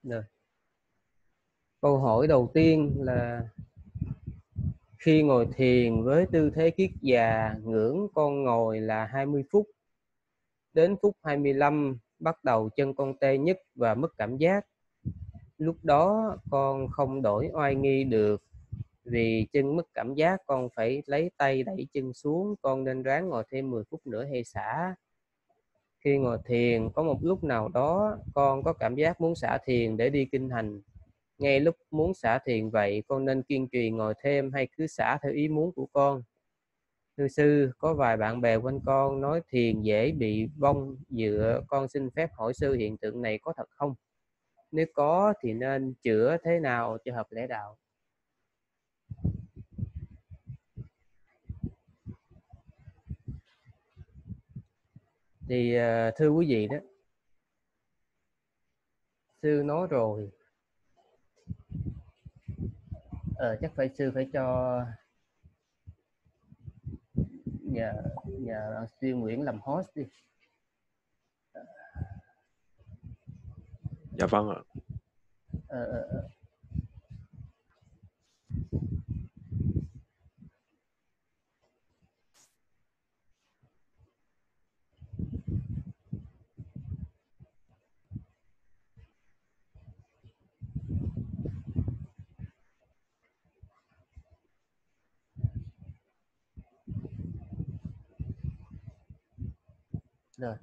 Rồi. Câu hỏi đầu tiên là khi ngồi thiền với tư thế kiết già, ngưỡng con ngồi là 20 phút. Đến phút 25 bắt đầu chân con tê nhất và mất cảm giác. Lúc đó con không đổi oai nghi được. Vì chân mất cảm giác con phải lấy tay đẩy chân xuống. Con nên ráng ngồi thêm 10 phút nữa hay xả? Khi ngồi thiền có một lúc nào đó con có cảm giác muốn xả thiền để đi kinh hành. Ngay lúc muốn xả thiền vậy con nên kiên trì ngồi thêm hay cứ xả theo ý muốn của con? Thưa sư, có vài bạn bè quanh con nói thiền dễ bị vong dựa. Con xin phép hỏi sư hiện tượng này có thật không? Nếu có thì nên chữa thế nào cho hợp lẽ đạo? Thì thưa quý vị đó, sư nói rồi, chắc phải sư phải cho nhờ sư Nguyễn làm host đi. Dạ vâng ạ. Rồi.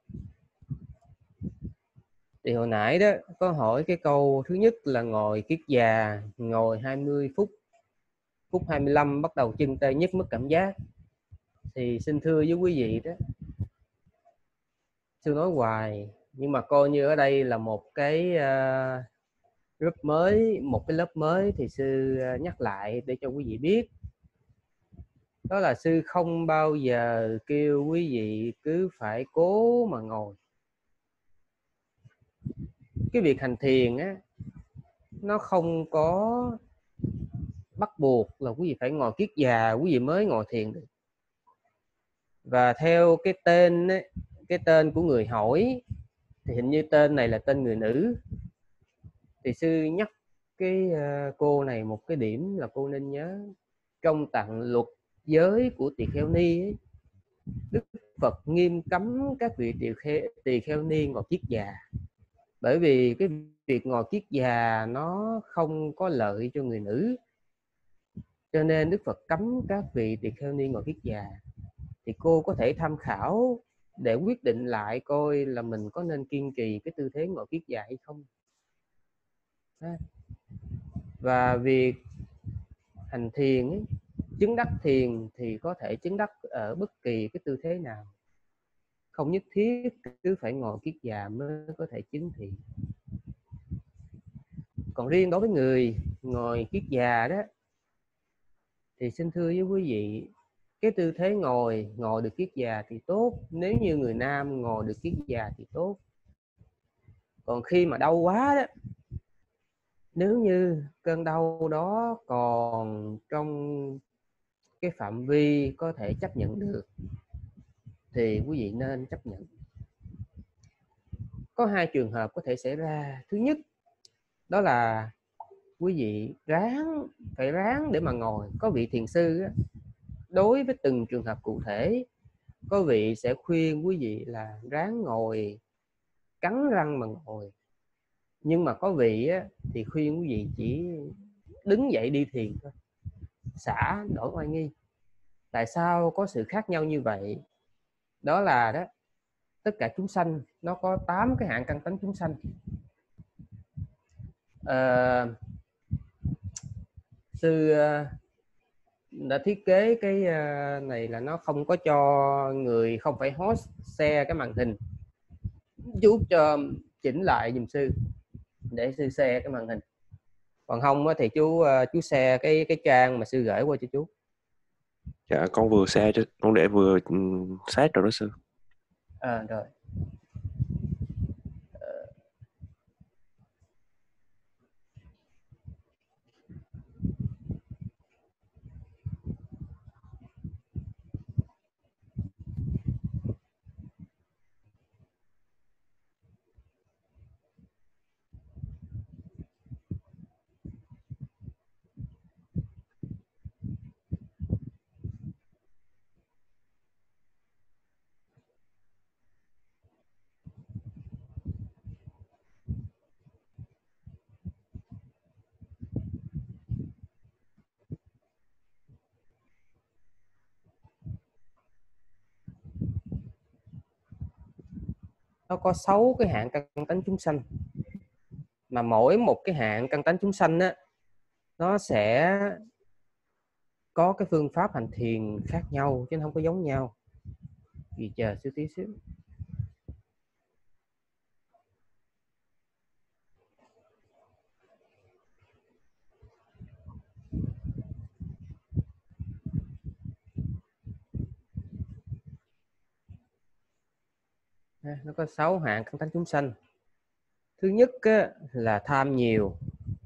Thì hồi nãy đó có hỏi cái câu thứ nhất là ngồi kiết già, ngồi 20 phút, phút 25 bắt đầu chân tê nhất mất cảm giác. Thì xin thưa với quý vị đó, sư nói hoài nhưng mà coi như ở đây là một cái group mới, một cái lớp mới thì sư nhắc lại để cho quý vị biết. Đó là sư không bao giờ kêu quý vị cứ phải cố mà ngồi. Cái việc hành thiền á, nó không có bắt buộc là quý vị phải ngồi kiết già quý vị mới ngồi thiền được. Và theo cái tên ấy, cái tên của người hỏi thì hình như tên này là tên người nữ. Thì sư nhắc cái cô này một cái điểm là cô nên nhớ, trong tạng luật giới của tỳ kheo ni ấy, Đức Phật nghiêm cấm các vị tỳ kheo ni ngồi kiết già. Bởi vì cái việc ngồi kiết già nó không có lợi cho người nữ, cho nên Đức Phật cấm các vị tỳ kheo ni ngồi kiết già. Thì cô có thể tham khảo để quyết định lại coi là mình có nên kiên trì cái tư thế ngồi kiết già hay không. Và việc hành thiền ấy, chứng đắc thiền thì có thể chứng đắc ở bất kỳ cái tư thế nào, không nhất thiết cứ phải ngồi kiết già mới có thể chứng thiền. Còn riêng đối với người ngồi kiết già đó thì xin thưa với quý vị, cái tư thế ngồi được kiết già thì tốt. Nếu như người nam ngồi được kiết già thì tốt. Còn khi mà đau quá đó, nếu như cơn đau đó còn trong cái phạm vi có thể chấp nhận được thì quý vị nên chấp nhận. Có hai trường hợp có thể xảy ra. Thứ nhất, đó là quý vị phải ráng để mà ngồi. Có vị thiền sư á, đối với từng trường hợp cụ thể, có vị sẽ khuyên quý vị là ráng ngồi, cắn răng mà ngồi. Nhưng mà có vị á, thì khuyên quý vị chỉ đứng dậy đi thiền thôi, xả đổi oai nghi. Tại sao có sự khác nhau như vậy? Đó là đó, tất cả chúng sanh nó có 8 cái hạng căn tánh chúng sanh. Sư đã thiết kế cái này là nó không có cho người không phải host share cái màn hình. Chú cho chỉnh lại giùm sư để sư share cái màn hình. Còn không thì chú share cái trang mà sư gửi qua cho chú. Dạ con vừa share cho con để vừa sát rồi đó sư. Rồi. nó có 6 cái hạng căn tánh chúng sanh, mà mỗi một cái hạng căn tánh chúng sanh á, nó sẽ có cái phương pháp hành thiền khác nhau chứ nó không có giống nhau. Vì chờ xíu tí xíu. Nó có 6 hạng căn tánh chúng sanh. Thứ nhất á, là tham nhiều.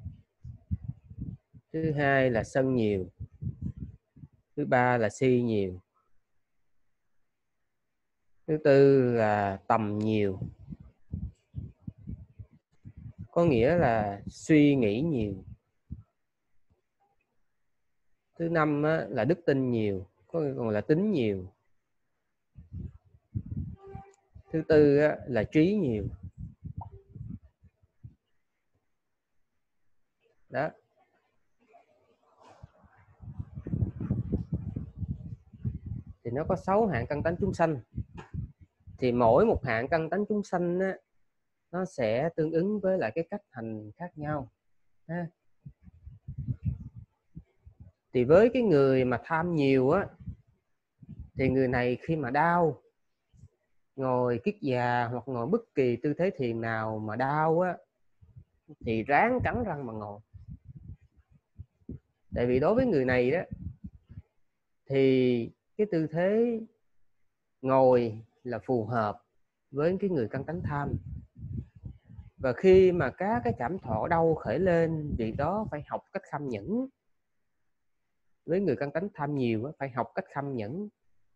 Thứ hai là sân nhiều. Thứ ba là si nhiều. Thứ tư là tầm nhiều, có nghĩa là suy nghĩ nhiều. Thứ năm á, là đức tin nhiều, còn là tính nhiều. Thứ tư á, là trí nhiều. Đó. Thì nó có 6 hạng căn tánh chúng sanh. Thì mỗi một hạng căn tánh chúng sanh á, nó sẽ tương ứng với lại cái cách hành khác nhau. Thì với cái người mà tham nhiều á, thì người này khi mà đau, ngồi kiết già hoặc ngồi bất kỳ tư thế thiền nào mà đau á, thì ráng cắn răng mà ngồi. Tại vì đối với người này đó, thì cái tư thế ngồi là phù hợp với cái người căn tánh tham. Và khi mà các cái cảm thọ đau khởi lên, vì đó phải học cách kham nhẫn. Với người căn tánh tham nhiều phải học cách kham nhẫn.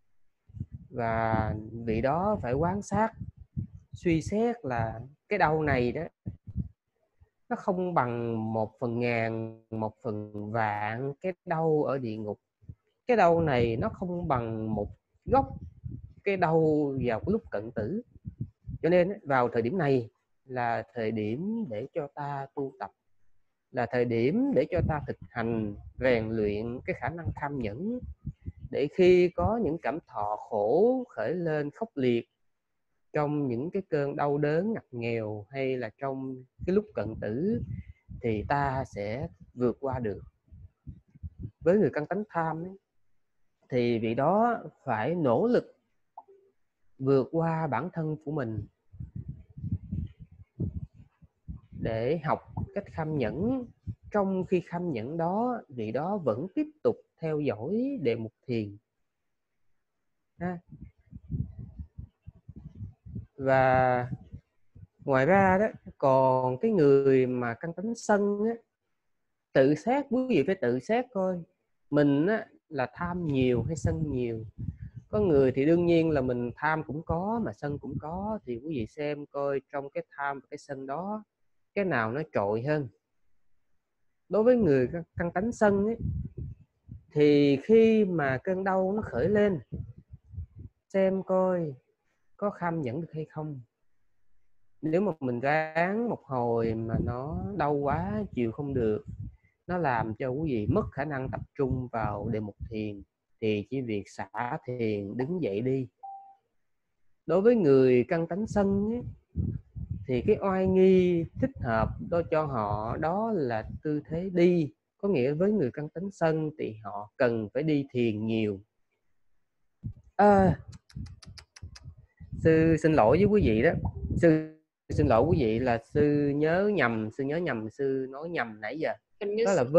Và vì đó phải quan sát, suy xét là cái đau này đó, nó không bằng 1/1000, 1/1000 cái đau ở địa ngục. Cái đau này nó không bằng một gốc cái đau vào cái lúc cận tử. Cho nên vào thời điểm này là thời điểm để cho ta tu tập, là thời điểm để cho ta thực hành, rèn luyện cái khả năng kham nhẫn, để khi có những cảm thọ khổ khởi lên khốc liệt trong những cái cơn đau đớn ngặt nghèo, hay là trong cái lúc cận tử, thì ta sẽ vượt qua được. Với người căn tánh tham ấy, thì vị đó phải nỗ lực vượt qua bản thân của mình để học cách kham nhẫn. Trong khi kham nhẫn đó, vị đó vẫn tiếp tục theo dõi đề mục thiền. Và ngoài ra đó, còn cái người mà căn tánh sân á, tự xét, quý vị phải tự xét coi mình á, là tham nhiều hay sân nhiều. Có người thì đương nhiên là mình tham cũng có mà sân cũng có, thì quý vị xem coi trong cái tham và cái sân đó, cái nào nó trội hơn. Đối với người căn tánh sân ấy, thì khi mà cơn đau nó khởi lên, xem coi có kham nhẫn được hay không. Nếu mà mình ráng một hồi mà nó đau quá, chịu không được, nó làm cho quý vị mất khả năng tập trung vào đề mục thiền, thì chỉ việc xả thiền đứng dậy đi. Đối với người căn tánh sân ấy, thì cái oai nghi thích hợp đó cho họ đó là tư thế đi. Có nghĩa với người căn tánh sân thì họ cần phải đi thiền nhiều. Sư xin lỗi với quý vị đó. Sư xin lỗi quý vị là sư nhớ nhầm, sư nói nhầm nãy giờ. Đó là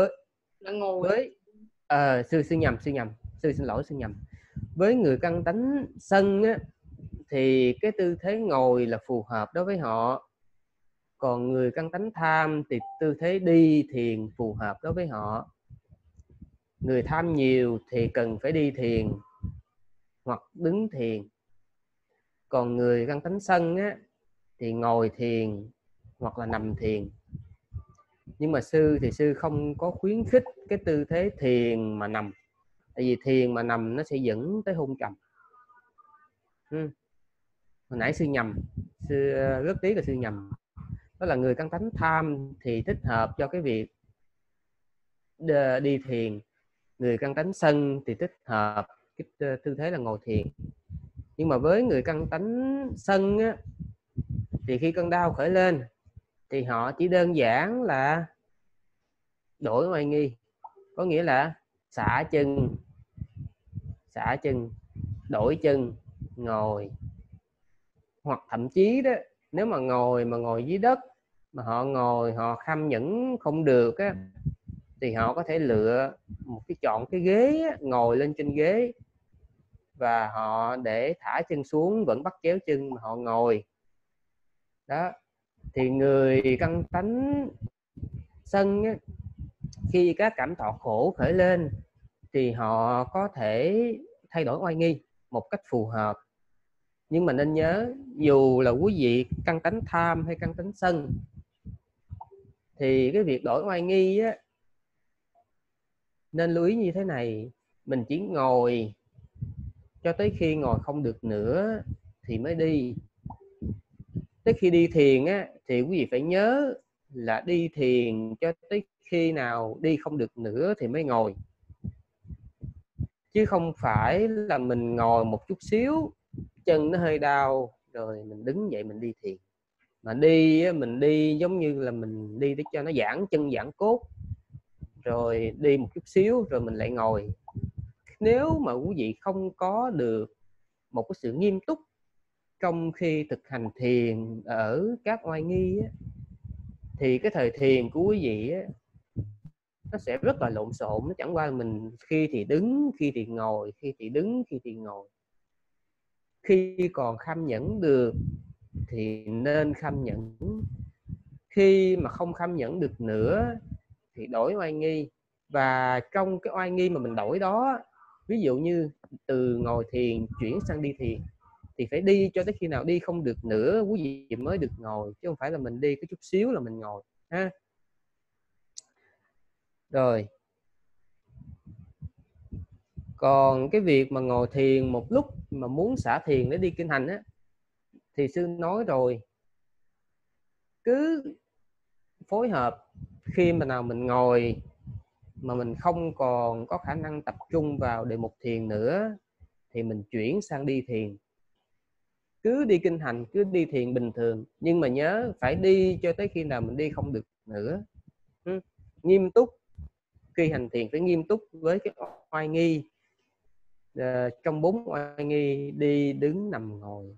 sư nhầm, sư xin lỗi, sư nhầm. Với người căn tánh sân á, thì cái tư thế ngồi là phù hợp đối với họ. Còn người căn tánh tham thì tư thế đi thiền phù hợp đối với họ. Người tham nhiều thì cần phải đi thiền hoặc đứng thiền. Còn người căn tánh sân á, thì ngồi thiền hoặc là nằm thiền. Nhưng mà sư thì sư không có khuyến khích cái tư thế thiền mà nằm. Tại vì thiền mà nằm nó sẽ dẫn tới hôn trầm. Hồi nãy sư nhầm, sư rất tiếc là sư nhầm. Đó là người căn tánh tham thì thích hợp cho cái việc đi thiền. Người căn tánh sân thì thích hợp cái tư thế là ngồi thiền. Nhưng mà với người căn tánh sân á, Thì khi cơn đau khởi lên thì họ chỉ đơn giản là đổi oai nghi, có nghĩa là xả chân, đổi chân, ngồi. Hoặc thậm chí đó, nếu mà ngồi dưới đất mà họ ngồi họ kham nhẫn không được á, thì họ có thể chọn cái ghế á, ngồi lên trên ghế và họ để thả chân xuống, vẫn bắt chéo chân mà họ ngồi đó. Thì người căn tánh sân á, khi các cảm thọ khổ khởi lên thì họ có thể thay đổi oai nghi một cách phù hợp. Nhưng mà nên nhớ, dù là quý vị căn tánh tham hay căn tánh sân, thì cái việc đổi oai nghi á, nên lưu ý như thế này: mình chỉ ngồi cho tới khi ngồi không được nữa thì mới đi. Tới khi đi thiền á, thì quý vị phải nhớ là đi thiền cho tới khi nào đi không được nữa thì mới ngồi, chứ không phải là mình ngồi một chút xíu chân nó hơi đau rồi mình đứng dậy mình đi thiền. Mà đi mình đi giống như là mình đi để cho nó giãn chân giãn cốt, rồi đi một chút xíu rồi mình lại ngồi. Nếu mà quý vị không có được một cái sự nghiêm túc trong khi thực hành thiền ở các oai nghi á, thì cái thời thiền của quý vị á, nó sẽ rất là lộn xộn. Nó chẳng qua mình khi thì đứng, khi thì ngồi, khi thì đứng, khi thì ngồi. Khi còn kham nhẫn được thì nên kham nhẫn, khi mà không kham nhẫn được nữa thì đổi oai nghi. Và trong cái oai nghi mà mình đổi đó, ví dụ như từ ngồi thiền chuyển sang đi thiền, thì phải đi cho tới khi nào đi không được nữa quý vị mới được ngồi, chứ không phải là mình đi cái chút xíu là mình ngồi ha. Rồi, còn cái việc mà ngồi thiền một lúc mà muốn xả thiền để đi kinh hành á, thì sư nói rồi, cứ phối hợp. Khi mà nào mình ngồi mà mình không còn có khả năng tập trung vào đề mục thiền nữa thì mình chuyển sang đi thiền. Cứ đi kinh hành, cứ đi thiền bình thường, nhưng mà nhớ phải đi cho tới khi nào mình đi không được nữa. Nghiêm túc, khi hành thiền phải nghiêm túc với cái oai nghi. Trong 4 oai nghi: đi, đứng, nằm, ngồi.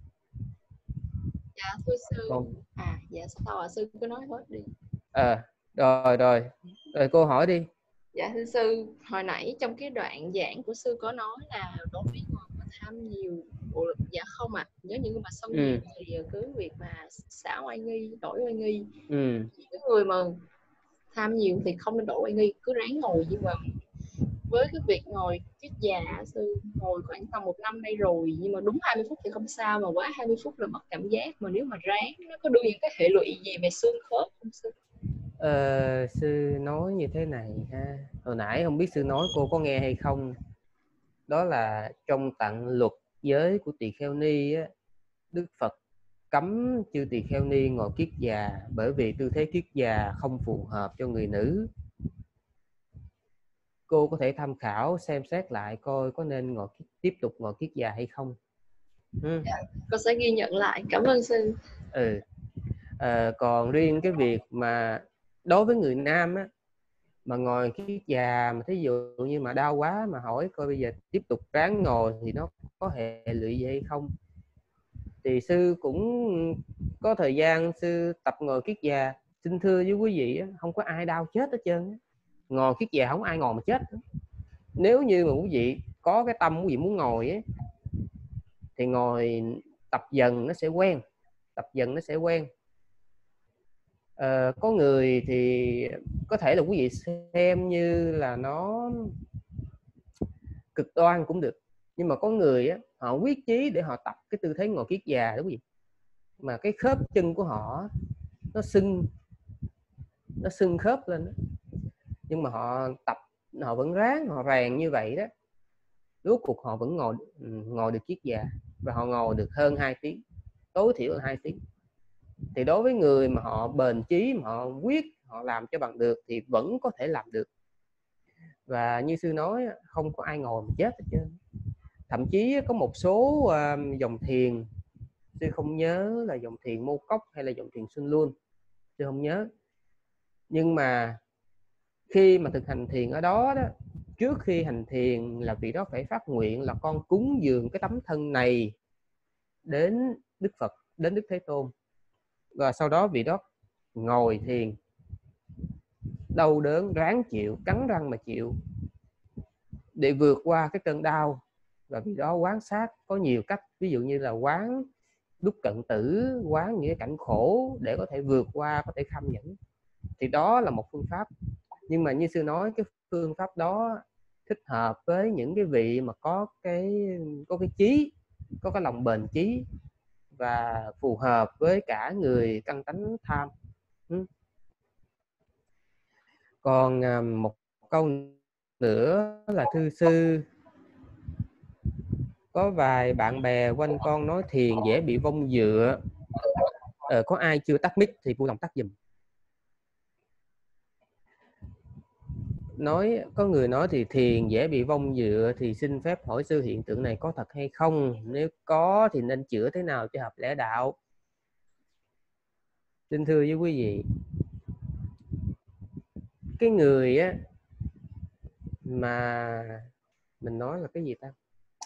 Dạ thưa sư. Còn dạ sao ạ sư, cứ nói hết đi. Rồi cô hỏi đi. Dạ thưa sư, hồi nãy trong cái đoạn giảng của sư có nói là đối với người mà tham nhiều, dạ không ạ, nếu những người mà sân nhiều thì cứ việc mà xả oai nghi, đổi oai nghi. Cái người mà tham nhiều thì không nên đổi oai nghi, cứ ráng ngồi. Nhưng mà với cái việc ngồi kiết già, sư ngồi khoảng tầm 1 năm nay rồi, nhưng mà đúng 20 phút thì không sao, mà quá 20 phút là mất cảm giác. Mà nếu mà ráng, nó có đưa những cái hệ lụy gì về xương khớp không sư? Sư nói như thế này ha. Hồi nãy không biết sư nói cô có nghe hay không. Đó là trong tạng luật giới của tỳ kheo ni á, Đức Phật cấm chư tỳ kheo ni ngồi kiết già, bởi vì tư thế kiết già không phù hợp cho người nữ. Cô có thể tham khảo xem xét lại coi có nên tiếp tục ngồi kiết già hay không. Dạ, con sẽ ghi nhận lại, cảm ơn sư. Còn riêng cái việc mà đối với người nam á, mà ngồi kiết già mà thí dụ như mà đau quá mà hỏi coi bây giờ tiếp tục ráng ngồi thì nó có hệ lụy gì hay không, thì sư cũng có thời gian sư tập ngồi kiết già. Xin thưa với quý vị, không có ai đau chết hết trơn. Ngồi kiết già không ai ngồi mà chết. Nếu như mà quý vị có cái tâm quý vị muốn ngồi ấy, thì ngồi tập dần nó sẽ quen. Có người thì có thể là quý vị xem như là nó cực đoan cũng được, nhưng mà có người á, họ quyết chí để họ tập cái tư thế ngồi kiết già đó quý vị, mà cái khớp chân của họ nó sưng khớp lên đó. Nhưng mà họ tập, họ vẫn ráng, họ rèn như vậy đó, rốt cuộc họ vẫn ngồi được kiết già, và họ ngồi được hơn 2 tiếng, tối thiểu là 2 tiếng. Thì đối với người mà họ bền chí, mà họ quyết, họ làm cho bằng được thì vẫn có thể làm được. Và như sư nói, không có ai ngồi mà chết hết trơn. Thậm chí có một số dòng thiền Sư không nhớ là dòng thiền Mô Cốc hay là dòng thiền Xuân Luôn, sư không nhớ. Nhưng mà khi mà thực hành thiền ở đó đó, trước khi hành thiền là vị đó phải phát nguyện là con cúng dường cái tấm thân này đến Đức Phật, đến Đức Thế Tôn. Và sau đó vị đó ngồi thiền, đau đớn ráng chịu, cắn răng mà chịu để vượt qua cái cơn đau. Và vị đó quán sát có nhiều cách, ví dụ như là quán lúc cận tử, quán những cái cảnh khổ để có thể vượt qua, có thể kham nhẫn. Thì đó là một phương pháp. Nhưng mà như sư nói, cái phương pháp đó thích hợp với những cái vị mà có cái chí, có cái lòng bền chí, và phù hợp với cả người căn tánh tham. Còn một câu nữa là thưa sư, có vài bạn bè quanh con nói thiền dễ bị vong dựa. Có ai chưa tắt mic thì vui lòng tắt giùm. Có người nói thì thiền dễ bị vong dựa, thì xin phép hỏi sư hiện tượng này có thật hay không? Nếu có thì nên chữa thế nào cho hợp lẽ đạo? Xin thưa với quý vị, cái người á mà mình nói là cái gì ta?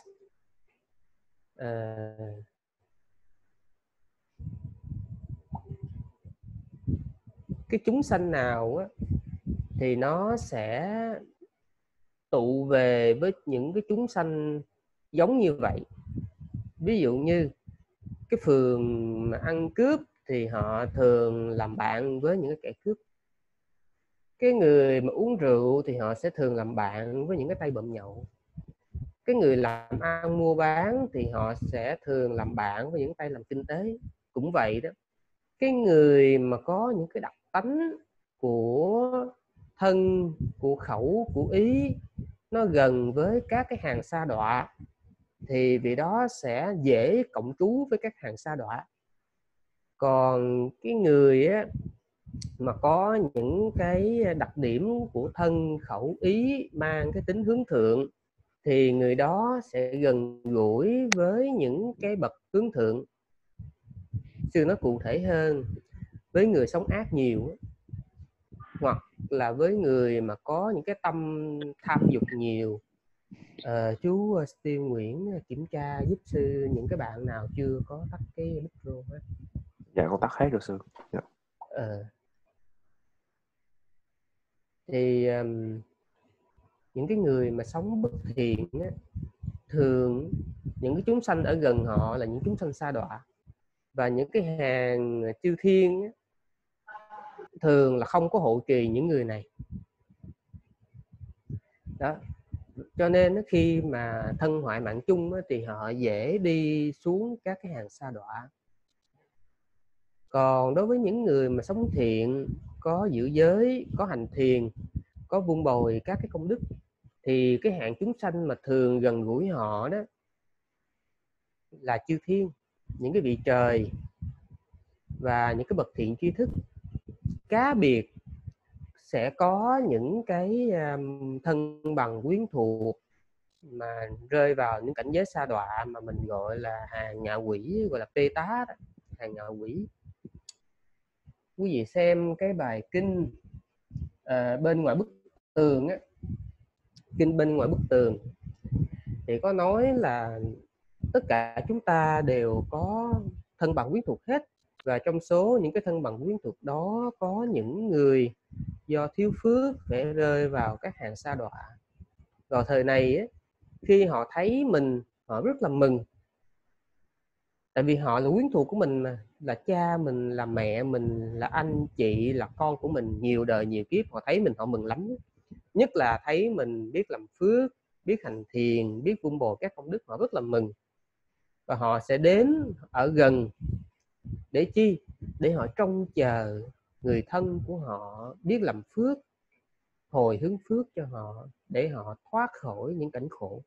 Cái chúng sanh nào á thì nó sẽ tụ về với những cái chúng sanh giống như vậy. Ví dụ như cái phường mà ăn cướp thì họ thường làm bạn với những cái kẻ cướp. Cái người mà uống rượu thì họ sẽ thường làm bạn với những cái tay bợm nhậu. Cái người làm ăn mua bán thì họ sẽ thường làm bạn với những tay làm kinh tế. Cũng vậy đó. Cái người mà có những cái đặc tánh của thân, của khẩu, của ý nó gần với các cái hàng sa đọa thì vị đó sẽ dễ cộng trú với các hàng sa đọa. Còn cái người á, mà có những cái đặc điểm của thân, khẩu, ý mang cái tính hướng thượng thì người đó sẽ gần gũi với những cái bậc hướng thượng. Sư nói cụ thể hơn, với người sống ác nhiều, hoặc là với người mà có những cái tâm tham dục nhiều. Chú Steve Nguyễn kiểm tra giúp sư những cái bạn nào chưa có tắt cái micro hết. Dạ con tắt hết rồi sư. Dạ. Thì những cái người mà sống bất thiện á, thường những cái chúng sanh ở gần họ là những chúng sanh sa đọa, và những cái hàng chư thiên á, thường là không có hộ trì những người này đó. Cho nên khi mà thân hoại mạng chung thì họ dễ đi xuống các cái hàng sa đọa. Còn đối với những người mà sống thiện, có giữ giới, có hành thiền, có vun bồi các cái công đức, thì cái hạng chúng sanh mà thường gần gũi họ đó là chư thiên, những cái vị trời và những cái bậc thiện tri thức. Cá biệt sẽ có những cái thân bằng quyến thuộc mà rơi vào những cảnh giới sa đọa mà mình gọi là hàng ngạ quỷ, gọi là pê tá đó, hàng ngạ quỷ. Quý vị xem cái bài kinh bên ngoài bức tường á, kinh bên ngoài bức tường thì có nói là tất cả chúng ta đều có thân bằng quyến thuộc hết, và trong số những cái thân bằng quyến thuộc đó có những người do thiếu phước phải rơi vào các hàng sa đọa. Vào thời này á, khi họ thấy mình, họ rất là mừng, tại vì họ là quyến thuộc của mình mà, là cha mình, là mẹ mình, là anh chị, là con của mình nhiều đời nhiều kiếp. Họ thấy mình họ mừng lắm, nhất là thấy mình biết làm phước, biết hành thiền, biết vun bồi các công đức, họ rất là mừng. Và họ sẽ đến ở gần để chi? Để họ trông chờ người thân của họ biết làm phước, hồi hướng phước cho họ để họ thoát khỏi những cảnh khổ.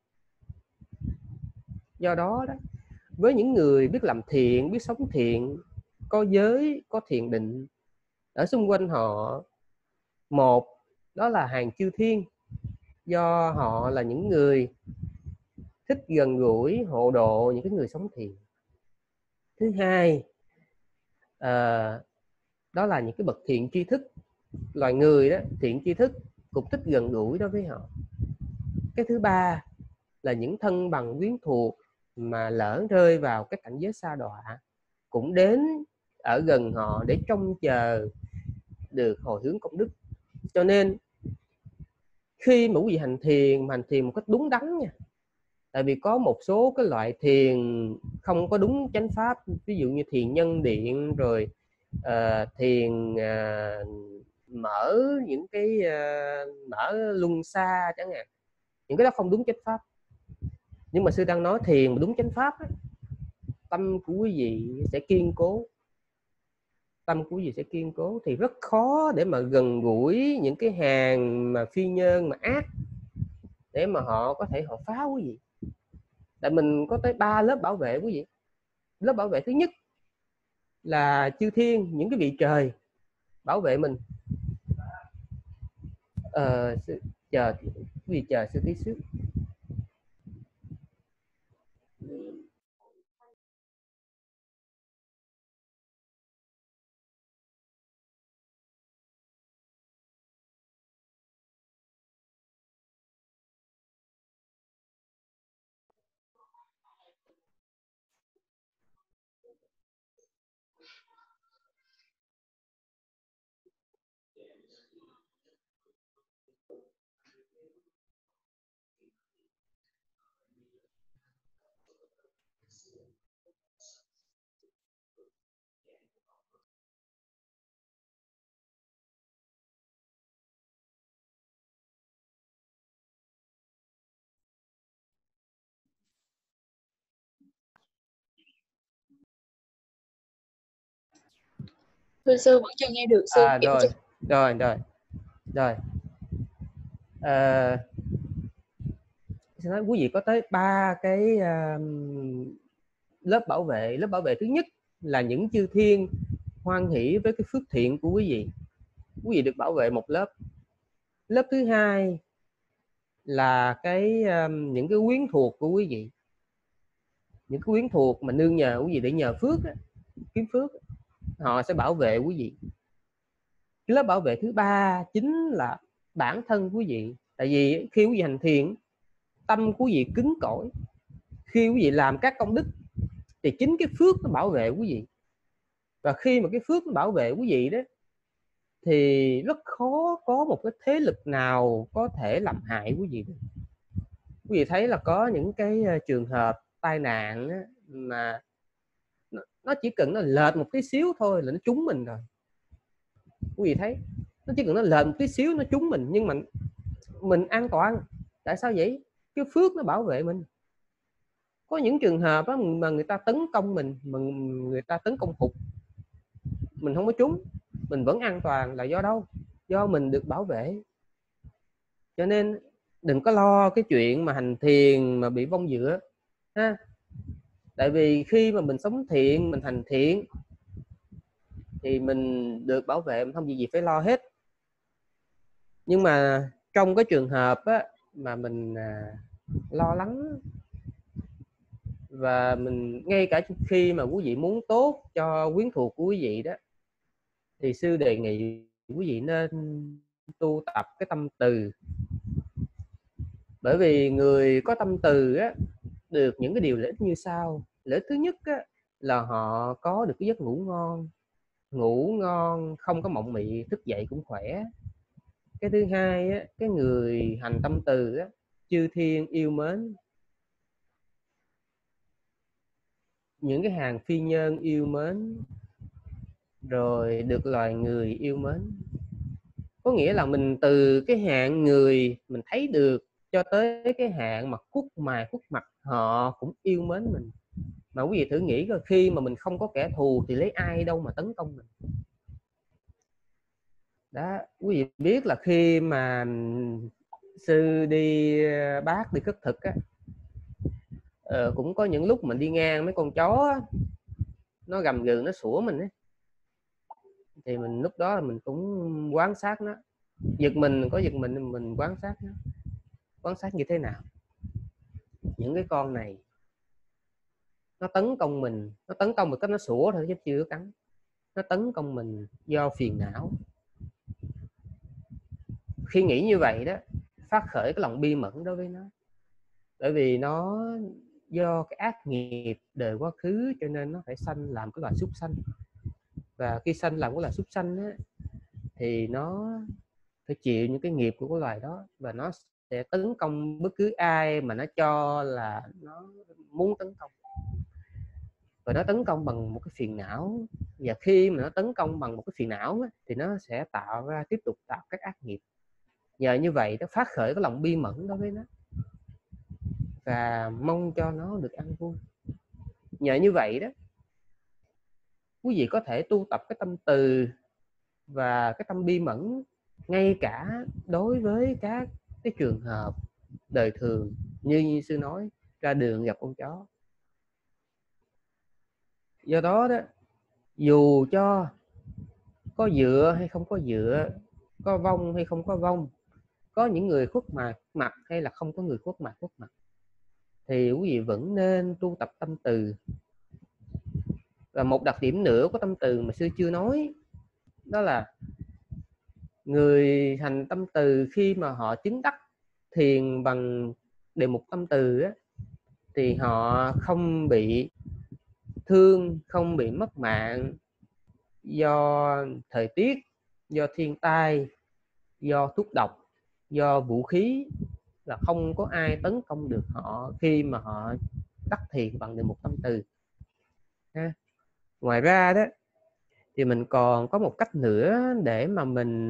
Do đó đó, với những người biết làm thiện, biết sống thiện, có giới, có thiền định ở xung quanh họ, một đó là hàng chư thiên, do họ là những người thích gần gũi hộ độ những cái người sống thiện. Thứ hai, đó là những cái bậc thiện tri thức. Loài người đó, thiện tri thức cũng thích gần gũi đối với họ. Cái thứ ba là những thân bằng quyến thuộc mà lỡ rơi vào cái cảnh giới sa đọa cũng đến ở gần họ để trông chờ được hồi hướng công đức. Cho nên khi mà quý vị hành thiền một cách đúng đắn nha, tại vì có một số cái loại thiền không có đúng chánh pháp, ví dụ như thiền nhân điện, rồi thiền mở những cái mở luân xa chẳng hạn, những cái đó không đúng chánh pháp. Nhưng mà sư đang nói thiền mà đúng chánh pháp ấy, tâm của quý vị sẽ kiên cố, tâm của quý vị sẽ kiên cố, thì rất khó để mà gần gũi những cái hàng mà phi nhân mà ác để mà họ có thể họ phá quý vị. Tại mình có tới 3 lớp bảo vệ quý vị. Lớp bảo vệ thứ nhất là chư thiên, những cái vị trời bảo vệ mình. Chờ quý vị chờ sư tí xíu. Thưa sư vẫn chưa nghe được sư. Rồi. Sẽ nói quý vị có tới 3 cái lớp bảo vệ. Lớp bảo vệ thứ nhất là những chư thiên hoan hỷ với cái phước thiện của quý vị. Quý vị được bảo vệ một lớp. Lớp thứ hai là những cái quyến thuộc của quý vị, những cái quyến thuộc mà nương nhờ quý vị để nhờ phước, kiếm phước, họ sẽ bảo vệ quý vị. Cái lớp bảo vệ thứ ba chính là bản thân quý vị. Tại vì khi quý vị hành thiền, tâm của quý vị cứng cỏi, khi quý vị làm các công đức thì chính cái phước nó bảo vệ quý vị. Và khi mà cái phước nó bảo vệ quý vị đó thì rất khó có một cái thế lực nào có thể làm hại quý vị được. Quý vị thấy là có những cái trường hợp tai nạn á, mà nó chỉ cần nó lệch một tí xíu thôi là nó trúng mình rồi. Quý vị thấy nó chỉ cần nó lệch một tí xíu nó trúng mình, nhưng mà mình an toàn. Tại sao vậy? Cái phước nó bảo vệ mình. Có những trường hợp á, mà người ta tấn công mình, mà người ta tấn công hụt, mình không có trúng, mình vẫn an toàn. Là do đâu? Do mình được bảo vệ. Cho nên đừng có lo cái chuyện mà hành thiền mà bị vong dựa ha. Tại vì khi mà mình sống thiện, mình hành thiện thì mình được bảo vệ, mình không gì phải lo hết. Nhưng mà trong cái trường hợp á, mà mình lo lắng, và mình ngay cả khi mà quý vị muốn tốt cho quyến thuộc của quý vị đó, thì sư đề nghị quý vị nên tu tập cái tâm từ. Bởi vì người có tâm từ á, được những cái điều lợi ích như sau. Lợi ích thứ nhất á, là họ có được cái giấc ngủ ngon. Ngủ ngon, không có mộng mị, thức dậy cũng khỏe. Cái thứ hai á, cái người hành tâm từ á, chư thiên yêu mến, những cái hàng phi nhân yêu mến, rồi được loài người yêu mến. Có nghĩa là mình từ cái hạng người mình thấy được cho tới cái hạng mà khuất mày khuất mặt họ cũng yêu mến mình. Mà quý vị thử nghĩ coi, khi mà mình không có kẻ thù thì lấy ai đâu mà tấn công mình. Đó, quý vị biết là khi mà sư đi bác đi cất thực á, cũng có những lúc mình đi ngang mấy con chó á, nó gầm gừ nó sủa mình ấy, thì mình lúc đó mình cũng quan sát nó. Giật mình mình quan sát nó. Quan sát như thế nào? Những cái con này nó tấn công mình, nó tấn công một cách nó sủa thôi chứ chưa cắn. Nó tấn công mình do phiền não. Khi nghĩ như vậy đó, phát khởi cái lòng bi mẫn đối với nó. Bởi vì nó do cái ác nghiệp đời quá khứ cho nên nó phải sanh làm cái loài súc sanh. Và khi sanh làm cái loài súc sanh á, thì nó phải chịu những cái nghiệp của cái loài đó. Và nó sẽ tấn công bất cứ ai mà nó cho là nó muốn tấn công. Và nó tấn công bằng một cái phiền não. Và khi mà nó tấn công bằng một cái phiền não á, thì nó sẽ tiếp tục tạo các ác nghiệp. Nhờ như vậy nó phát khởi cái lòng bi mẫn đối với nó và mong cho nó được an vui. Nhờ như vậy đó, quý vị có thể tu tập cái tâm từ và cái tâm bi mẫn ngay cả đối với các cái trường hợp đời thường, như sư nói, ra đường gặp con chó. Do đó đó, dù cho có dựa hay không có dựa, có vong hay không có vong, có những người khuất mặt hay là không có người khuất mặt, thì quý vị vẫn nên tu tập tâm từ. Và một đặc điểm nữa của tâm từ mà sư chưa nói, đó là người hành tâm từ khi mà họ chứng đắc thiền bằng đề mục tâm từ á, thì họ không bị thương, không bị mất mạng do thời tiết, do thiên tai, do thuốc độc, do vũ khí, là không có ai tấn công được họ khi mà họ đắc thiền bằng đề mục tâm từ. Ngoài ra đó thì mình còn có một cách nữa để mà mình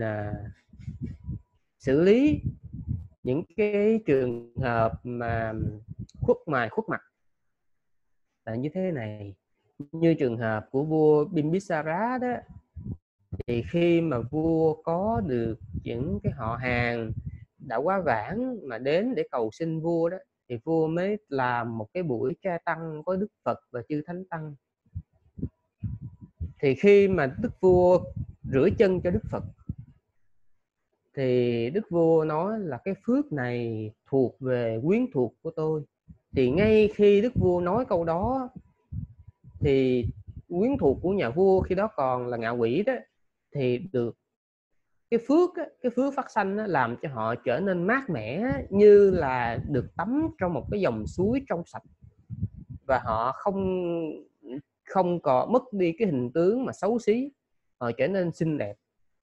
xử lý những cái trường hợp mà khuất mặt là như thế này. Như trường hợp của vua Bimbisara đó, thì khi mà vua có được những cái họ hàng đã quá vãng mà đến để cầu xin vua đó, thì vua mới làm một cái buổi tra tăng có Đức Phật và chư Thánh Tăng. Thì khi mà Đức Vua rửa chân cho Đức Phật, thì Đức Vua nói là cái phước này thuộc về quyến thuộc của tôi. Thì ngay khi Đức Vua nói câu đó, thì quyến thuộc của nhà vua khi đó còn là ngạ quỷ đó, thì được cái phước phát sanh đó, làm cho họ trở nên mát mẻ, như là được tắm trong một cái dòng suối trong sạch. Và họ không có mất đi cái hình tướng mà xấu xí, họ trở nên xinh đẹp.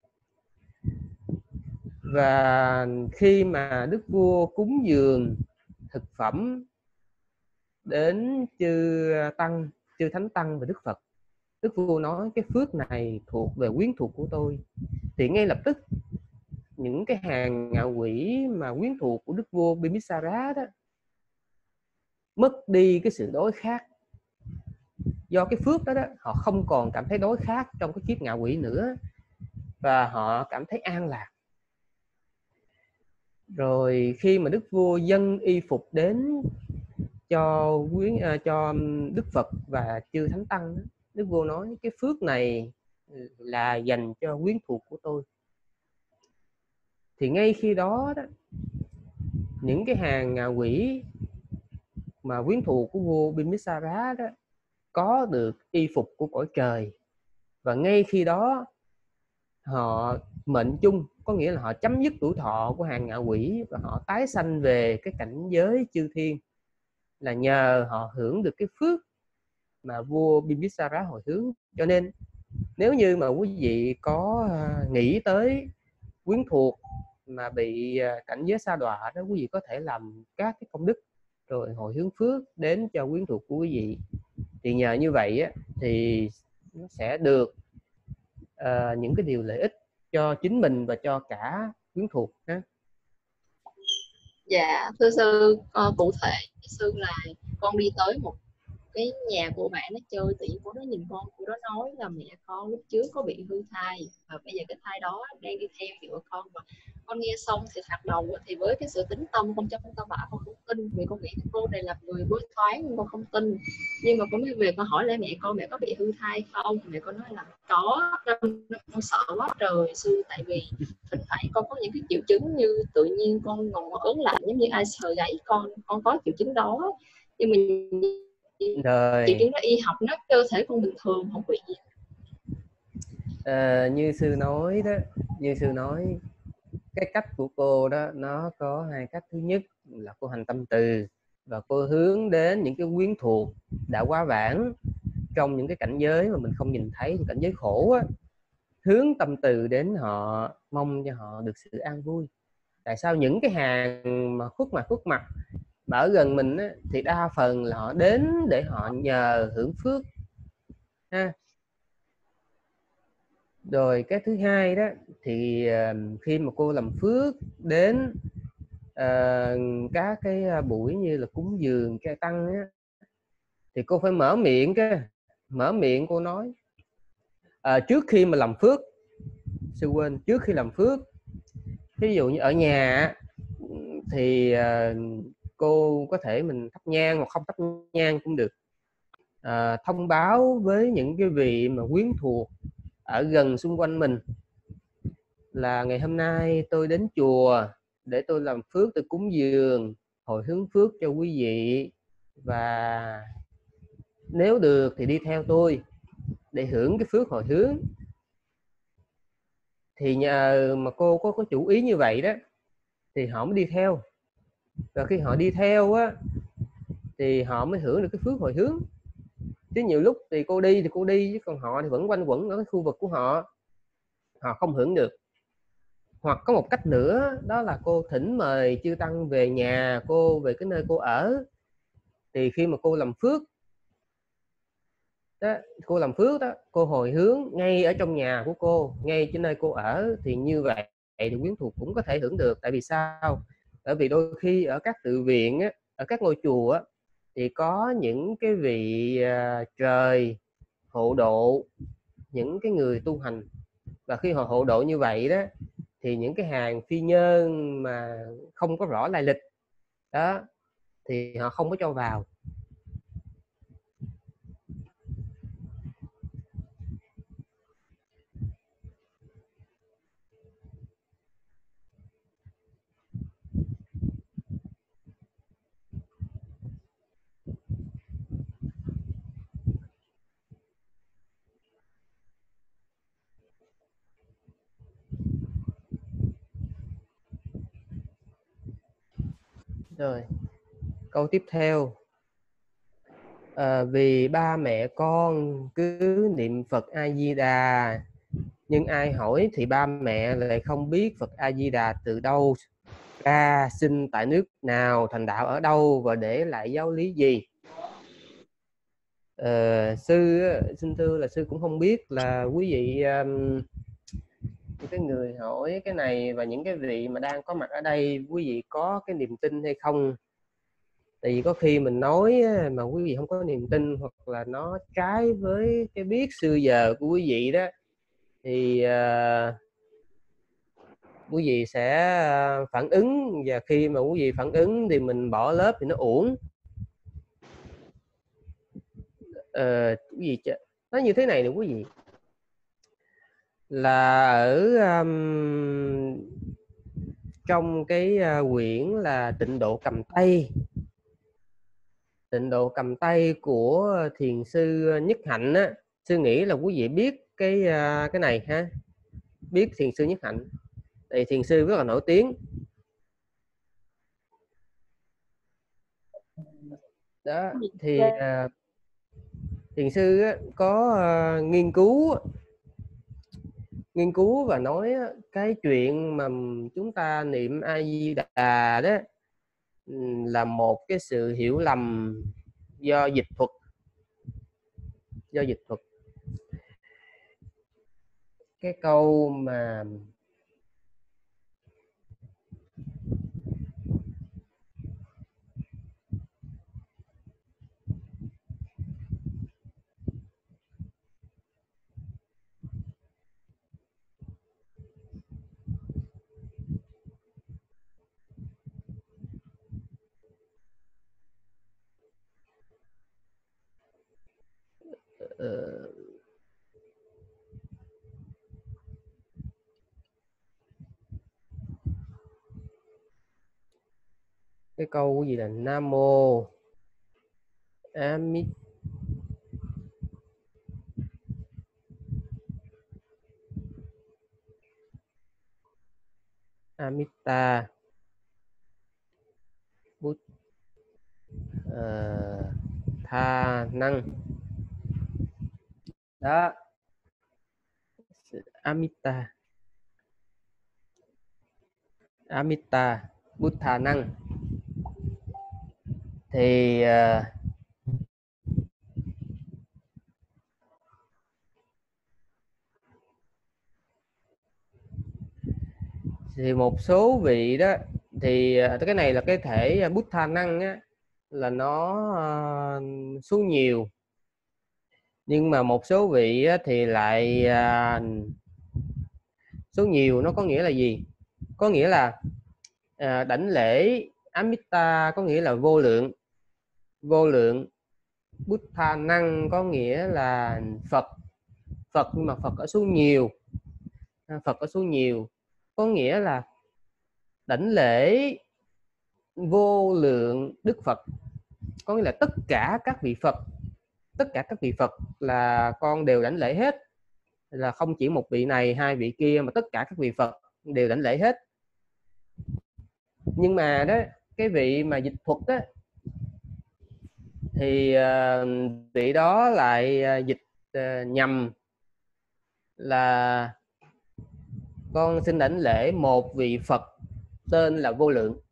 Và khi mà Đức Vua cúng dường thực phẩm đến chư Thánh Tăng và Đức Phật, Đức Vua nói cái phước này thuộc về quyến thuộc của tôi. Thì ngay lập tức những cái hàng ngạ quỷ mà quyến thuộc của Đức Vua Bimbisara đó mất đi cái sự đối khác. Do cái phước đó, họ không còn cảm thấy đối khác trong cái kiếp ngạ quỷ nữa, và họ cảm thấy an lạc. Rồi khi mà Đức Vua dâng y phục đến cho Đức Phật và chư Thánh Tăng, Đức Vua nói cái phước này là dành cho quyến thuộc của tôi. Thì ngay khi đó, những cái hàng ngạ quỷ mà quyến thuộc của vua Bimbisara đó có được y phục của cõi trời. Và ngay khi đó họ mệnh chung, có nghĩa là họ chấm dứt tuổi thọ của hàng ngạ quỷ và họ tái sanh về cái cảnh giới chư thiên, là nhờ họ hưởng được cái phước mà vua Bimbisara hồi hướng. Cho nên nếu như mà quý vị có nghĩ tới quyến thuộc mà bị cảnh giới sa đọa đó, quý vị có thể làm các cái công đức rồi hồi hướng phước đến cho quyến thuộc của quý vị. Thì nhờ như vậy á, thì nó sẽ được những cái điều lợi ích cho chính mình và cho cả quyến thuộc ha. Dạ thưa sư, cụ thể sư là con đi tới một cái nhà của bạn nó chơi, tự nhiên cô đó nhìn con, cô đó nói là mẹ con lúc trước có bị hư thai và bây giờ cái thai đó đang đi theo hiệu con. Và con nghe xong thì thật đầu thì với cái sự tính tâm con cho con ta bảo con không tin, vì con nghĩ cô này là người bói toán nhưng con không tin. Nhưng mà con mới về con hỏi lại mẹ con mẹ có bị hư thai không, mẹ con nói là có. Con sợ quá trời sư, tại vì thỉnh thoảng con có những cái triệu chứng như tự nhiên con ngồi ớn lạnh giống như ai sờ gáy con có triệu chứng đó. Nhưng mà chị Rồi Tiến nói y học nó cơ thể con bình thường không bị gì. như sư nói đó, như sư nói, cái cách của cô đó nó có hai cách. Thứ nhất là cô hành tâm từ và cô hướng đến những cái quyến thuộc đã quá vãng trong những cái cảnh giới mà mình không nhìn thấy, những cảnh giới khổ á, hướng tâm từ đến họ, mong cho họ được sự an vui. Tại sao những cái hàng mà khuất mặt mà ở gần mình á, thì đa phần là họ đến để họ nhờ hưởng phước ha. Rồi cái thứ hai đó thì khi mà cô làm phước đến các cái buổi như là cúng dường trai tăng á, thì cô phải mở miệng cô nói trước khi mà làm phước. Sư quên, trước khi làm phước, ví dụ như ở nhà thì cô có thể mình thắp nhang hoặc không thắp nhang cũng được, thông báo với những cái vị mà quyến thuộc ở gần xung quanh mình là ngày hôm nay tôi đến chùa để tôi làm phước, tôi cúng dường hồi hướng phước cho quý vị, và nếu được thì đi theo tôi để hưởng cái phước hồi hướng. Thì nhờ mà cô có chủ ý như vậy đó thì họ mới đi theo, và khi họ đi theo á thì họ mới hưởng được cái phước hồi hướng. Chứ nhiều lúc thì cô đi chứ còn họ thì vẫn quanh quẩn ở cái khu vực của họ, họ không hưởng được. Hoặc có một cách nữa đó là cô thỉnh mời chư tăng về nhà cô, về cái nơi cô ở. Thì khi mà cô làm phước đó, cô hồi hướng ngay ở trong nhà của cô, ngay trên nơi cô ở, thì như vậy thì quyến thuộc cũng có thể hưởng được. Tại vì sao? Bởi vì đôi khi ở các tự viện á, ở các ngôi chùa á, thì có những cái vị trời hộ độ những cái người tu hành, và khi họ hộ độ như vậy đó thì những cái hàng phi nhân mà không có rõ lai lịch đó thì họ không có cho vào. Rồi câu tiếp theo, vì ba mẹ con cứ niệm Phật A Di Đà, nhưng ai hỏi thì ba mẹ lại không biết Phật A Di Đà từ đâu ra, sinh tại nước nào, thành đạo ở đâu và để lại giáo lý gì. Sư xin thưa là sư cũng không biết là quý vị cái người hỏi cái này và những cái vị mà đang có mặt ở đây, quý vị có cái niềm tin hay không. Tại vì có khi mình nói mà quý vị không có niềm tin, hoặc là nó trái với cái biết xưa giờ của quý vị đó, thì quý vị sẽ phản ứng, và khi mà quý vị phản ứng thì mình bỏ lớp thì nó uổng. Quý vị nó như thế này nè quý vị, là ở trong cái quyển là Tịnh Độ Cầm Tay của thiền sư Nhất Hạnh á, sư nghĩ là quý vị biết cái này ha, biết thiền sư Nhất Hạnh. Thì thiền sư rất là nổi tiếng đó. Thì thiền sư có nghiên cứu và nói cái chuyện mà chúng ta niệm A Di Đà đó là một cái sự hiểu lầm do dịch thuật. Cái câu mà cái câu gì là Nam mô Amita Bút Tha Năng đó. Amita Bút Tha Năng thì một số vị đó thì cái này là cái thể Bút Tha Năng á, là nó số nhiều, nhưng mà một số vị á, thì lại số nhiều nó có nghĩa là gì? Có nghĩa là đảnh lễ Amita có nghĩa là vô lượng, vô lượng. Bút Tha Năng có nghĩa là Phật, Phật nhưng mà Phật ở số nhiều, Phật ở số nhiều, có nghĩa là đảnh lễ vô lượng Đức Phật, có nghĩa là tất cả các vị Phật, tất cả các vị Phật là con đều đảnh lễ hết, là không chỉ một vị này hai vị kia mà tất cả các vị Phật đều đảnh lễ hết. Nhưng mà đó, cái vị mà dịch thuật đó thì vị đó lại dịch nhầm là con xin đảnh lễ một vị Phật tên là vô lượng.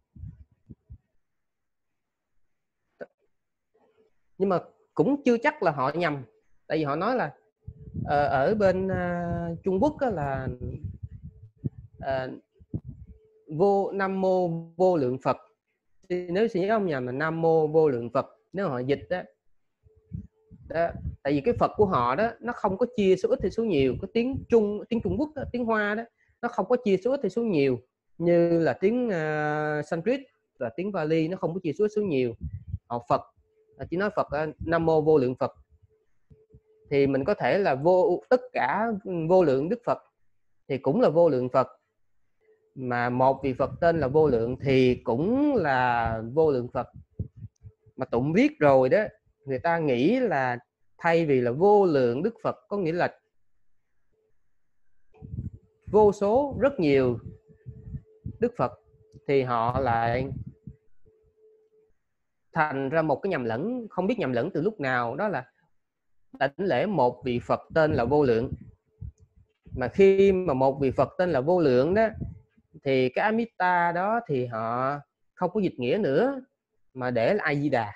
Nhưng mà cũng chưa chắc là họ nhầm, tại vì họ nói là ở bên Trung Quốc là Nam mô vô lượng Phật, nếu xin nhớ không nhầm là Nam mô vô lượng Phật nếu họ dịch đó. Tại vì cái Phật của họ đó nó không có chia số ít hay số nhiều. Có tiếng Trung Quốc đó, tiếng Hoa đó, nó không có chia số ít hay số nhiều như là tiếng Sanskrit và tiếng Pali, nó không có chia số ít số nhiều. Họ Phật chỉ nói Phật Nam mô vô lượng Phật, thì mình có thể là tất cả vô lượng Đức Phật thì cũng là vô lượng Phật, mà một vị Phật tên là vô lượng thì cũng là vô lượng Phật. Mà tụng viết rồi đó, người ta nghĩ là thay vì là vô lượng Đức Phật có nghĩa là vô số, rất nhiều Đức Phật, thì họ lại thành ra một cái nhầm lẫn, không biết nhầm lẫn từ lúc nào, đó là đảnh lễ một vị Phật tên là vô lượng. Mà khi mà một vị Phật tên là vô lượng đó thì cái Amita đó thì họ không có dịch nghĩa nữa mà để là A Di Đà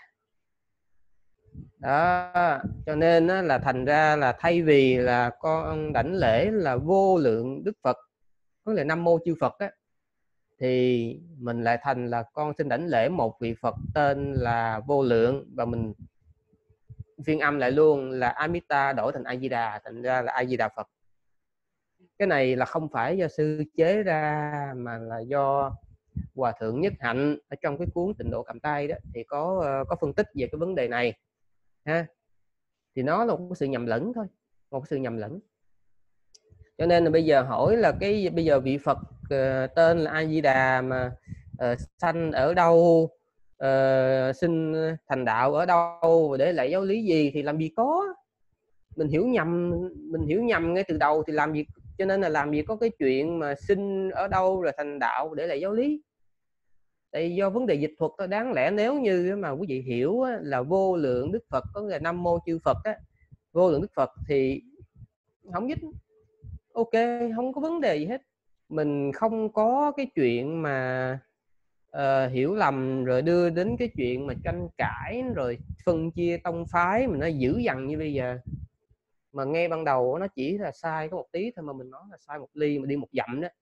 đó. Cho nên là thành ra là thay vì là con đảnh lễ là vô lượng Đức Phật, có là Nam mô chư Phật á, thì mình lại thành là con xin đảnh lễ một vị Phật tên là vô lượng, và mình phiên âm lại luôn là Amita đổi thành A Di Đà, thành ra là A Di Đà Phật. Cái này là không phải do sư chế ra mà là do Hòa thượng Nhất Hạnh ở trong cái cuốn Tịnh Độ Cầm Tay đó thì có phân tích về cái vấn đề này ha. Thì nó là một sự nhầm lẫn thôi, một sự nhầm lẫn. Cho nên là bây giờ hỏi là bây giờ vị Phật tên là A Di Đà mà sanh ở đâu, sinh thành đạo ở đâu, để lại giáo lý gì thì làm gì có. Mình hiểu nhầm ngay từ đầu thì làm gì, cho nên là làm gì có cái chuyện mà sinh ở đâu rồi thành đạo để lại giáo lý. Tại do vấn đề dịch thuật đó, đáng lẽ nếu như mà quý vị hiểu là vô lượng Đức Phật có nghĩa là Nam mô chư Phật á, vô lượng Đức Phật thì không biết, ok, không có vấn đề gì hết. Mình không có cái chuyện mà hiểu lầm rồi đưa đến cái chuyện mà tranh cãi rồi phân chia tông phái mà nó dữ dằn như bây giờ. Mà ngay ban đầu nó chỉ là sai có một tí thôi mà mình nói là sai một ly mà đi một dặm đó.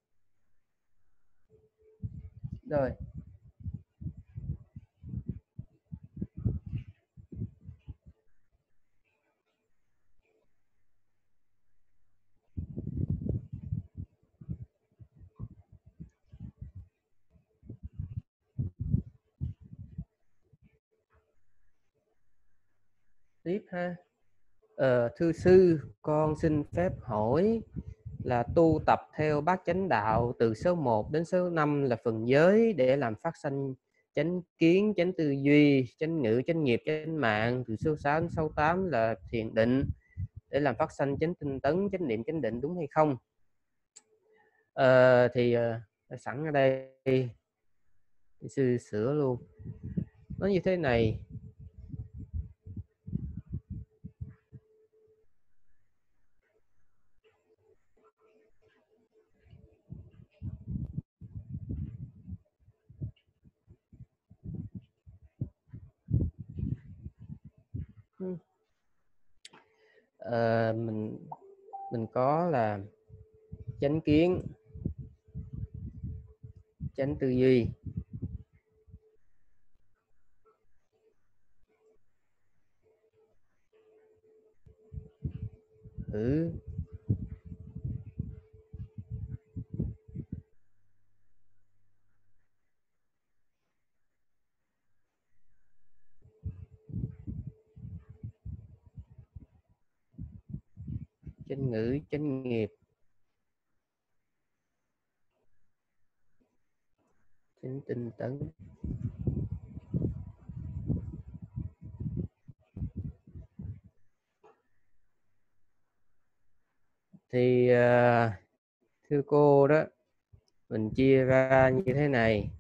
Rồi. Tiếp ha. Thưa sư, con xin phép hỏi là tu tập theo bát chánh đạo từ số 1 đến số 5 là phần giới để làm phát sanh chánh kiến, chánh tư duy, chánh ngữ, chánh nghiệp, chánh mạng. Từ số 6 đến số 8 là thiền định để làm phát sanh chánh tinh tấn, chánh niệm, chánh định, đúng hay không? Sẵn ở đây sư sửa luôn. Nó như thế này. Mình có là chánh kiến, chánh tư duy, chánh ngữ, chánh nghiệp, chánh tinh tấn. Thì thưa cô đó, mình chia ra như thế này.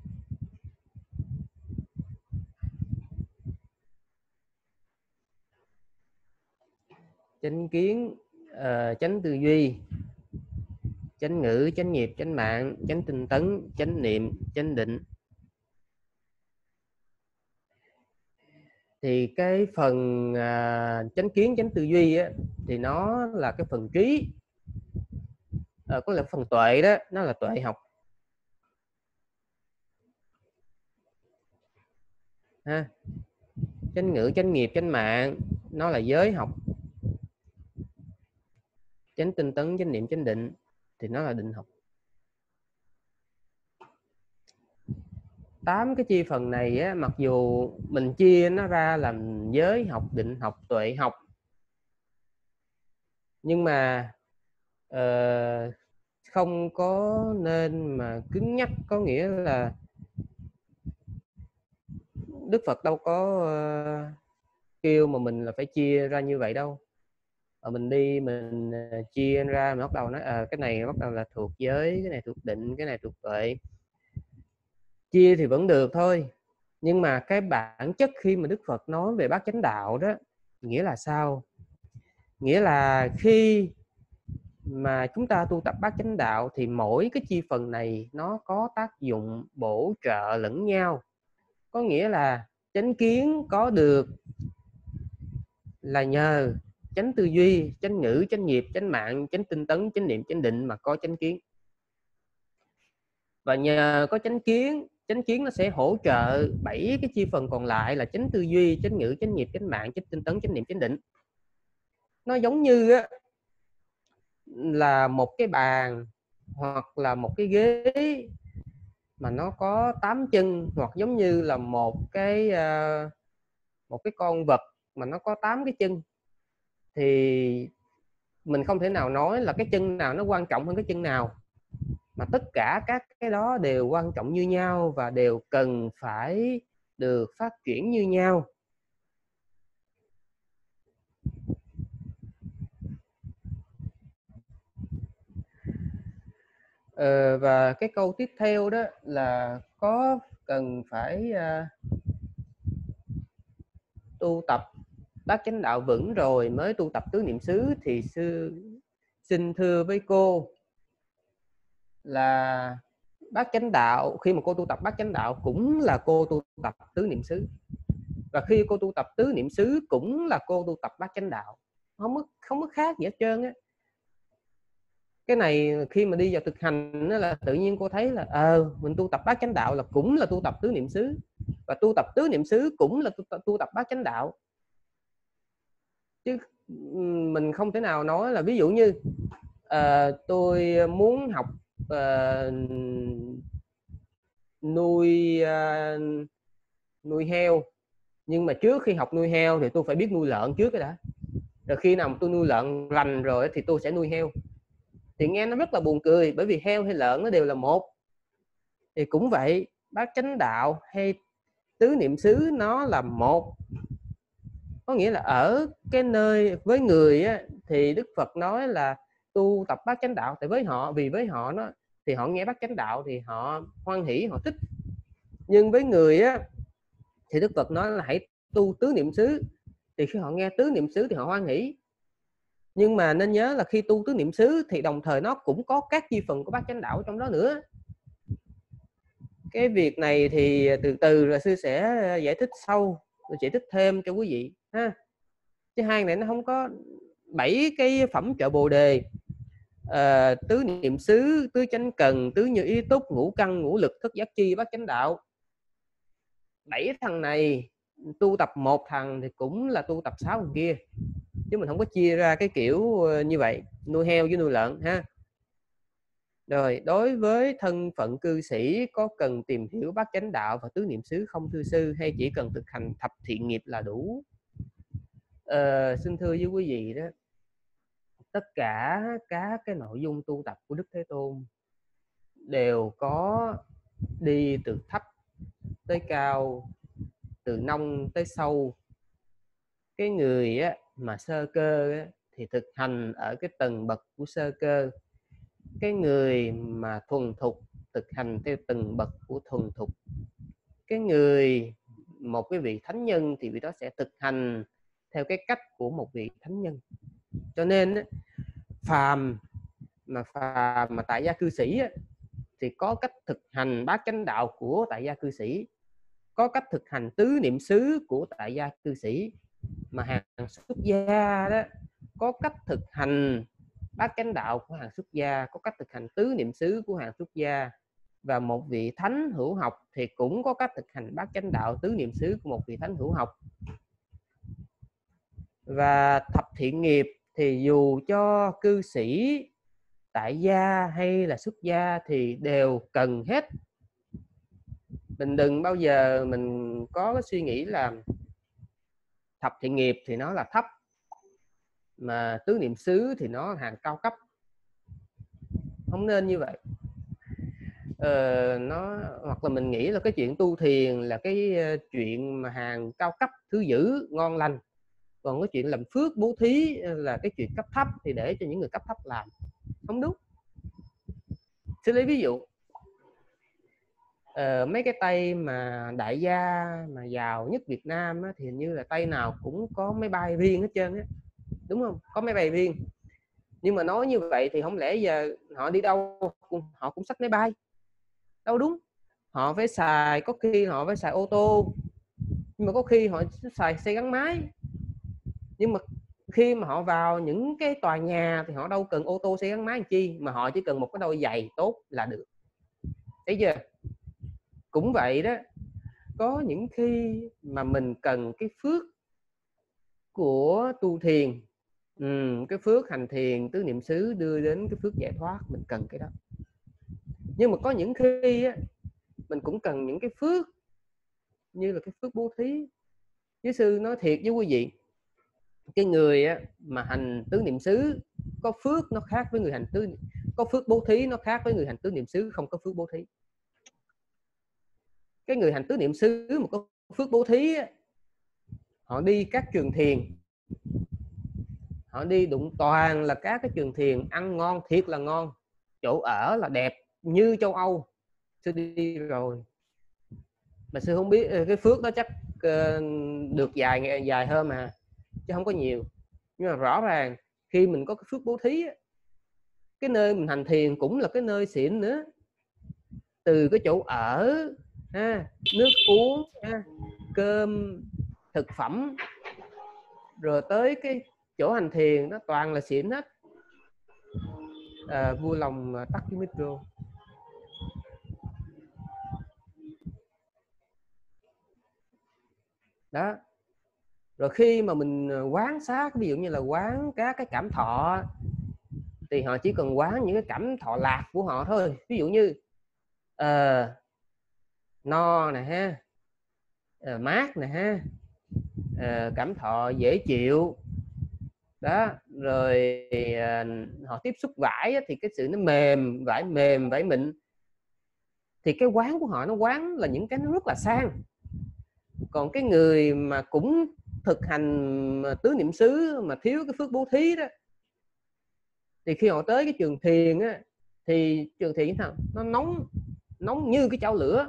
Chánh kiến, chánh tư duy, chánh ngữ, chánh nghiệp, chánh mạng, chánh tinh tấn, chánh niệm, chánh định. Thì cái phần chánh kiến, chánh tư duy á, thì nó là cái phần trí, có là phần tuệ đó, nó là tuệ học ha. Chánh ngữ, chánh nghiệp, chánh mạng nó là giới học. Chánh tinh tấn, chánh niệm, chánh định thì nó là định học. 8 cái chi phần này á, mặc dù mình chia nó ra làm giới học, định học, tuệ học, nhưng mà không có nên mà cứng nhắc. Có nghĩa là Đức Phật đâu có kêu mà mình là phải chia ra như vậy đâu. Mình đi mình chia ra, mình bắt đầu nói cái này bắt đầu là thuộc giới, cái này thuộc định, cái này thuộc tuệ. Chia thì vẫn được thôi, nhưng mà cái bản chất khi mà Đức Phật nói về bát chánh đạo đó, nghĩa là sao? Nghĩa là khi mà chúng ta tu tập bát chánh đạo thì mỗi cái chi phần này nó có tác dụng bổ trợ lẫn nhau. Có nghĩa là chánh kiến có được là nhờ chánh tư duy, chánh ngữ, chánh nghiệp, chánh mạng, chánh tinh tấn, chánh niệm, chánh định mà có chánh kiến. Và nhờ có chánh kiến nó sẽ hỗ trợ 7 cái chi phần còn lại là chánh tư duy, chánh ngữ, chánh nghiệp, chánh mạng, chánh tinh tấn, chánh niệm, chánh định. Nó giống như á, là một cái bàn hoặc là một cái ghế mà nó có 8 chân, hoặc giống như là một cái con vật mà nó có 8 cái chân, thì mình không thể nào nói là cái chân nào nó quan trọng hơn cái chân nào, mà tất cả các cái đó đều quan trọng như nhau và đều cần phải được phát triển như nhau. Và cái câu tiếp theo đó là có cần phải tu tập bát chánh đạo vững rồi mới tu tập tứ niệm xứ, thì sư xin thưa với cô là bát chánh đạo, khi mà cô tu tập bát chánh đạo cũng là cô tu tập tứ niệm xứ, và khi cô tu tập tứ niệm xứ cũng là cô tu tập bát chánh đạo, không có khác gì hết trơn á. Cái này khi mà đi vào thực hành đó là tự nhiên cô thấy là mình tu tập bát chánh đạo là cũng là tu tập tứ niệm xứ, và tu tập tứ niệm xứ cũng là tu tập bát chánh đạo. Chứ mình không thể nào nói là ví dụ như tôi muốn học nuôi heo, nhưng mà trước khi học nuôi heo thì tôi phải biết nuôi lợn trước cái đã, rồi khi nào mà tôi nuôi lợn rành rồi thì tôi sẽ nuôi heo. Thì nghe nó rất là buồn cười, bởi vì heo hay lợn nó đều là một. Thì cũng vậy, bát chánh đạo hay tứ niệm xứ nó là một. Có nghĩa là ở cái nơi với người á, thì Đức Phật nói là tu tập bát chánh đạo, tại với họ, vì với họ nó thì họ nghe bát chánh đạo thì họ hoan hỷ, họ thích. Nhưng với người á thì Đức Phật nói là hãy tu tứ niệm xứ, thì khi họ nghe tứ niệm xứ thì họ hoan hỷ. Nhưng mà nên nhớ là khi tu tứ niệm xứ thì đồng thời nó cũng có các chi phần của bát chánh đạo trong đó nữa. Cái việc này thì từ từ là sư sẽ giải thích sâu, rồi giải thích thêm cho quý vị ha. Chứ hai này nó không có 7 cái phẩm trợ Bồ đề, tứ niệm xứ, tứ chánh cần, tứ như ý túc, ngũ căn, ngũ lực, thất giác chi, bát chánh đạo. 7 thằng này tu tập một thằng thì cũng là tu tập 6 thằng kia, chứ mình không có chia ra cái kiểu như vậy, nuôi heo với nuôi lợn ha. Rồi, đối với thân phận cư sĩ có cần tìm hiểu bát chánh đạo và tứ niệm xứ không thưa sư, hay chỉ cần thực hành thập thiện nghiệp là đủ? Xin thưa với quý vị đó, tất cả các cái nội dung tu tập của Đức Thế Tôn đều có đi từ thấp tới cao, từ nông tới sâu. Cái người á, mà sơ cơ á, thì thực hành ở cái tầng bậc của sơ cơ. Cái người mà thuần thục thực hành theo từng bậc của thuần thục. Cái người, một cái vị thánh nhân thì vị đó sẽ thực hành theo cái cách của một vị thánh nhân. Cho nên phàm mà tại gia cư sĩ thì có cách thực hành bát chánh đạo của tại gia cư sĩ, có cách thực hành tứ niệm xứ của tại gia cư sĩ. Mà hàng xuất gia đó có cách thực hành bát chánh đạo của hàng xuất gia, có cách thực hành tứ niệm xứ của hàng xuất gia. Và một vị thánh hữu học thì cũng có cách thực hành bát chánh đạo tứ niệm xứ của một vị thánh hữu học. Và thập thiện nghiệp thì dù cho cư sĩ, tại gia hay là xuất gia thì đều cần hết. Mình đừng bao giờ mình có cái suy nghĩ là thập thiện nghiệp thì nó là thấp, mà tứ niệm xứ thì nó là hàng cao cấp. Không nên như vậy. Hoặc là mình nghĩ là cái chuyện tu thiền là cái chuyện mà hàng cao cấp, thứ dữ, ngon lành. Còn cái chuyện làm phước bố thí là cái chuyện cấp thấp, thì để cho những người cấp thấp làm. Không đúng. Sẽ lấy ví dụ, mấy cái tay mà đại gia mà giàu nhất Việt Nam á, thì hình như là tay nào cũng có máy bay riêng hết trơn á, đúng không? Có máy bay riêng. Nhưng mà nói như vậy thì không lẽ giờ họ đi đâu họ cũng xách máy bay? Đâu đúng. Họ phải xài, có khi họ phải xài ô tô, nhưng mà có khi họ xài xe gắn máy. Nhưng mà khi mà họ vào những cái tòa nhà thì họ đâu cần ô tô xe gắn máy làm chi, mà họ chỉ cần một cái đôi giày tốt là được. Thấy chưa? Cũng vậy đó, có những khi mà mình cần cái phước của tu thiền, cái phước hành thiền tứ niệm xứ đưa đến cái phước giải thoát, mình cần cái đó. Nhưng mà có những khi á, mình cũng cần những cái phước như là cái phước bố thí. Với sư nói thiệt với quý vị, cái người á, mà hành tứ niệm xứ có phước nó khác với người hành tứ, có phước bố thí nó khác với người hành tứ niệm xứ không có phước bố thí. Cái người hành tứ niệm xứ mà có phước bố thí á, họ đi các trường thiền, họ đi đụng toàn là các cái trường thiền ăn ngon thiệt là ngon, chỗ ở là đẹp như châu Âu. Sư đi rồi mà sư không biết cái phước đó chắc được dài hơn mà, chứ không có nhiều. Nhưng mà rõ ràng khi mình có cái phước bố thí, cái nơi mình hành thiền cũng là cái nơi xịn nữa. Từ cái chỗ ở, nước uống, cơm, thực phẩm, rồi tới cái chỗ hành thiền nó toàn là xịn hết. Vui lòng tắt cái micro. Đó. Rồi khi mà mình quán sát, ví dụ như là quán các cái cảm thọ, thì họ chỉ cần quán những cái cảm thọ lạc của họ thôi. Ví dụ như no nè ha, mát nè ha, cảm thọ dễ chịu đó. Rồi họ tiếp xúc vải thì cái sự nó mềm, vải mềm, vải mịn. thì cái quán của họ nó quán là những cái nó rất là sang. Còn cái người mà cũng thực hành tứ niệm xứ mà thiếu cái phước bố thí đó, thì khi họ tới cái trường thiền á, thì trường thiền nào nó nóng như cái chảo lửa,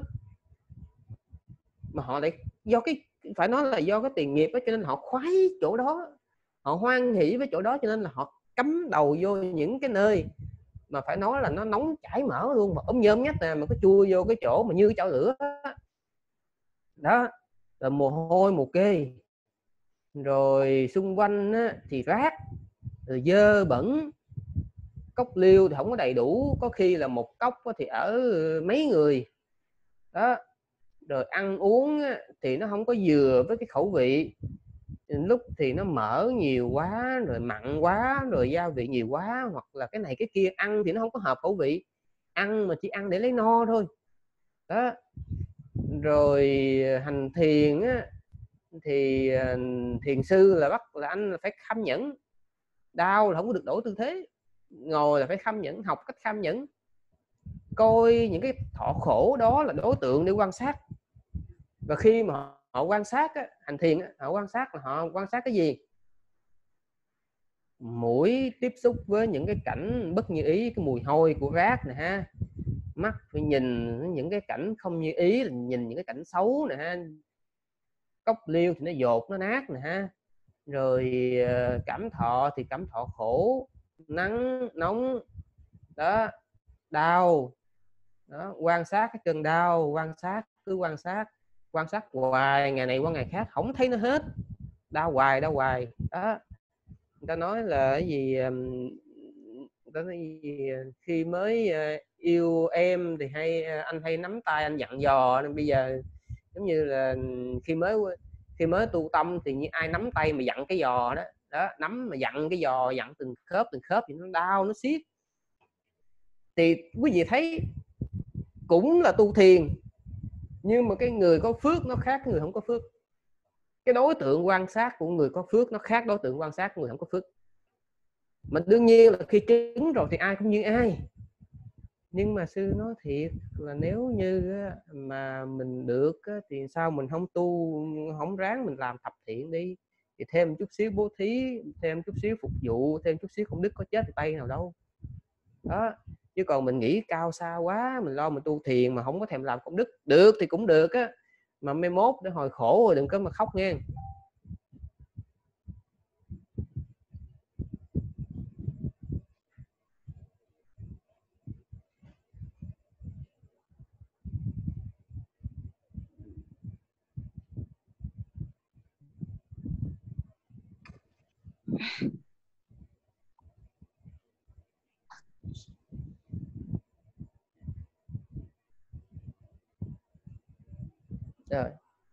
mà họ lại do cái, phải nói là do cái tiền nghiệp đó, cho nên họ khoái chỗ đó, họ hoan hỷ với chỗ đó, cho nên là họ cắm đầu vô những cái nơi mà phải nói là nó nóng chảy mỡ luôn, mà nhôm nhách nè, mà có chui vô cái chỗ mà như cái chảo lửa đó, rồi mồ hôi mồ kê, rồi xung quanh á, thì rác, rồi dơ bẩn, cốc liêu thì không có đầy đủ, có khi là một cốc thì ở mấy người đó, rồi ăn uống thì nó không có vừa với cái khẩu vị, lúc thì nó mỡ nhiều quá, rồi mặn quá, rồi gia vị nhiều quá, hoặc là cái này cái kia, ăn thì nó không có hợp khẩu vị, ăn mà chỉ ăn để lấy no thôi đó. Rồi hành thiền á, thì thiền sư là bắt là anh là phải kham nhẫn, đau là không có được đổi tư thế, ngồi là phải kham nhẫn, học cách kham nhẫn, coi những cái thọ khổ đó là đối tượng để quan sát. Và khi mà họ quan sát á, hành thiền á, họ quan sát là họ quan sát cái gì? Mũi tiếp xúc với những cái cảnh bất như ý, cái mùi hôi của rác nè ha, mắt phải nhìn những cái cảnh không như ý, là nhìn những cái cảnh xấu nè ha, cốc liêu thì nó dột nó nát nè ha, rồi cảm thọ thì cảm thọ khổ, nắng nóng đó, đau đó, quan sát cái cơn đau, quan sát, cứ quan sát hoài, ngày này qua ngày khác không thấy nó hết, đau hoài đó. Người ta nói là cái gì, người ta nói gì, khi mới yêu em thì anh hay nắm tay anh dặn dò, nên bây giờ giống như là khi mới tu tâm thì như ai nắm tay mà dặn cái giò đó, nắm mà dặn cái giò, dặn từng khớp thì nó đau, nó siết. Thì quý vị thấy cũng là tu thiền, nhưng mà cái người có phước nó khác người không có phước. Cái đối tượng quan sát của người có phước nó khác đối tượng quan sát của người không có phước. Mà đương nhiên là khi chứng rồi thì ai cũng như ai, nhưng mà sư nói thiệt là nếu như mà mình được thì sao mình không tu, không ráng mình làm thập thiện đi, thì thêm chút xíu bố thí, thêm chút xíu phục vụ, thêm chút xíu công đức, có chết thì tay nào đâu đó. Chứ còn mình nghĩ cao xa quá, mình lo mình tu thiền mà không có thèm làm công đức, được thì cũng được á, mà mai mốt để hồi khổ rồi đừng có mà khóc nghe. Rồi.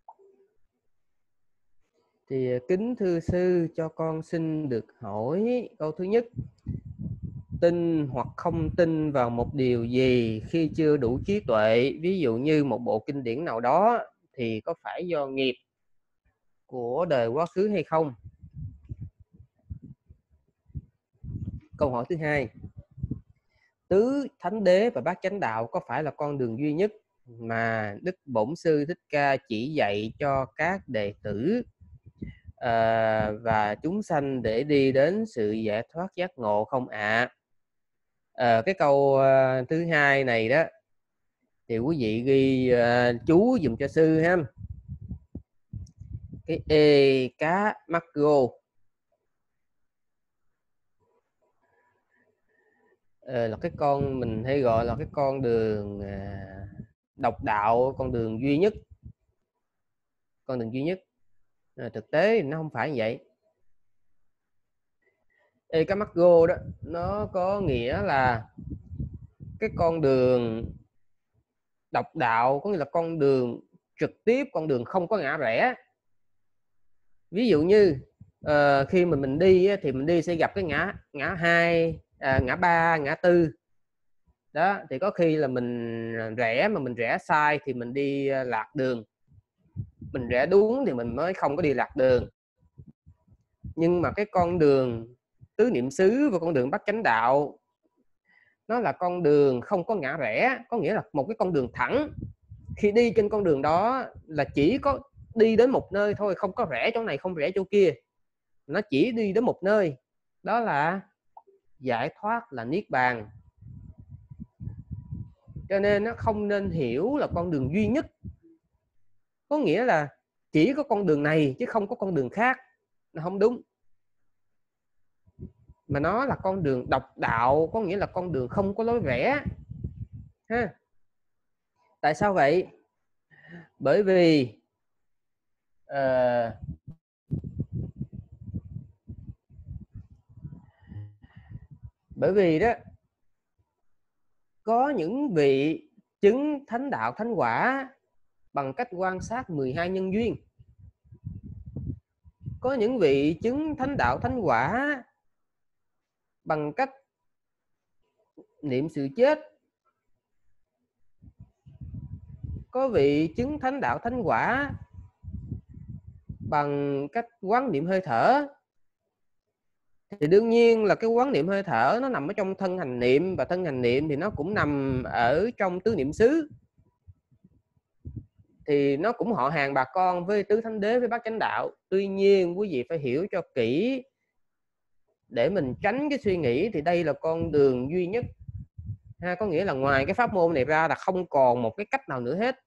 Thì kính thưa sư, cho con xin được hỏi câu thứ nhất: tin hoặc không tin vào một điều gì khi chưa đủ trí tuệ, ví dụ như một bộ kinh điển nào đó, thì có phải do nghiệp của đời quá khứ hay không? Câu hỏi thứ hai: tứ thánh đế và bát chánh đạo có phải là con đường duy nhất mà Đức Bổn Sư Thích Ca chỉ dạy cho các đệ tử và chúng sanh để đi đến sự giải thoát giác ngộ không ạ? Cái câu thứ hai này đó thì quý vị ghi chú dùm cho sư ha. Cái e cá macro là cái con mình hay gọi là cái con đường độc đạo, con đường duy nhất, con đường duy nhất. Thực tế nó không phải như vậy. E cá macro đó nó có nghĩa là cái con đường độc đạo, có nghĩa là con đường trực tiếp, con đường không có ngã rẽ. Ví dụ như khi mà mình đi thì mình đi sẽ gặp cái ngã 2, ngã 3, ngã 4 đó, thì có khi là mình rẽ mà mình rẽ sai thì mình đi lạc đường, mình rẽ đúng thì mình mới không có đi lạc đường. Nhưng mà cái con đường tứ niệm xứ và con đường bát chánh đạo nó là con đường không có ngã rẽ, có nghĩa là một cái con đường thẳng. Khi đi trên con đường đó là chỉ có đi đến một nơi thôi, không có rẽ chỗ này không rẽ chỗ kia, nó chỉ đi đến một nơi, đó là giải thoát, là niết bàn. Cho nên nó không nên hiểu là con đường duy nhất, có nghĩa là chỉ có con đường này chứ không có con đường khác, nó không đúng. Mà nó là con đường độc đạo, có nghĩa là con đường không có lối rẽ ha. Tại sao vậy? Bởi vì đó có những vị chứng thánh đạo thánh quả bằng cách quan sát 12 nhân duyên. Có những vị chứng thánh đạo thánh quả bằng cách niệm sự chết. Có vị chứng thánh đạo thánh quả bằng cách quán niệm hơi thở. Thì đương nhiên là cái quán niệm hơi thở nó nằm ở trong thân hành niệm, và thân hành niệm thì nó cũng nằm ở trong tứ niệm xứ, thì nó cũng họ hàng bà con với tứ thánh đế, với bát chánh đạo. Tuy nhiên quý vị phải hiểu cho kỹ để mình tránh cái suy nghĩ thì đây là con đường duy nhất ha, có nghĩa là ngoài cái pháp môn này ra là không còn một cái cách nào nữa hết.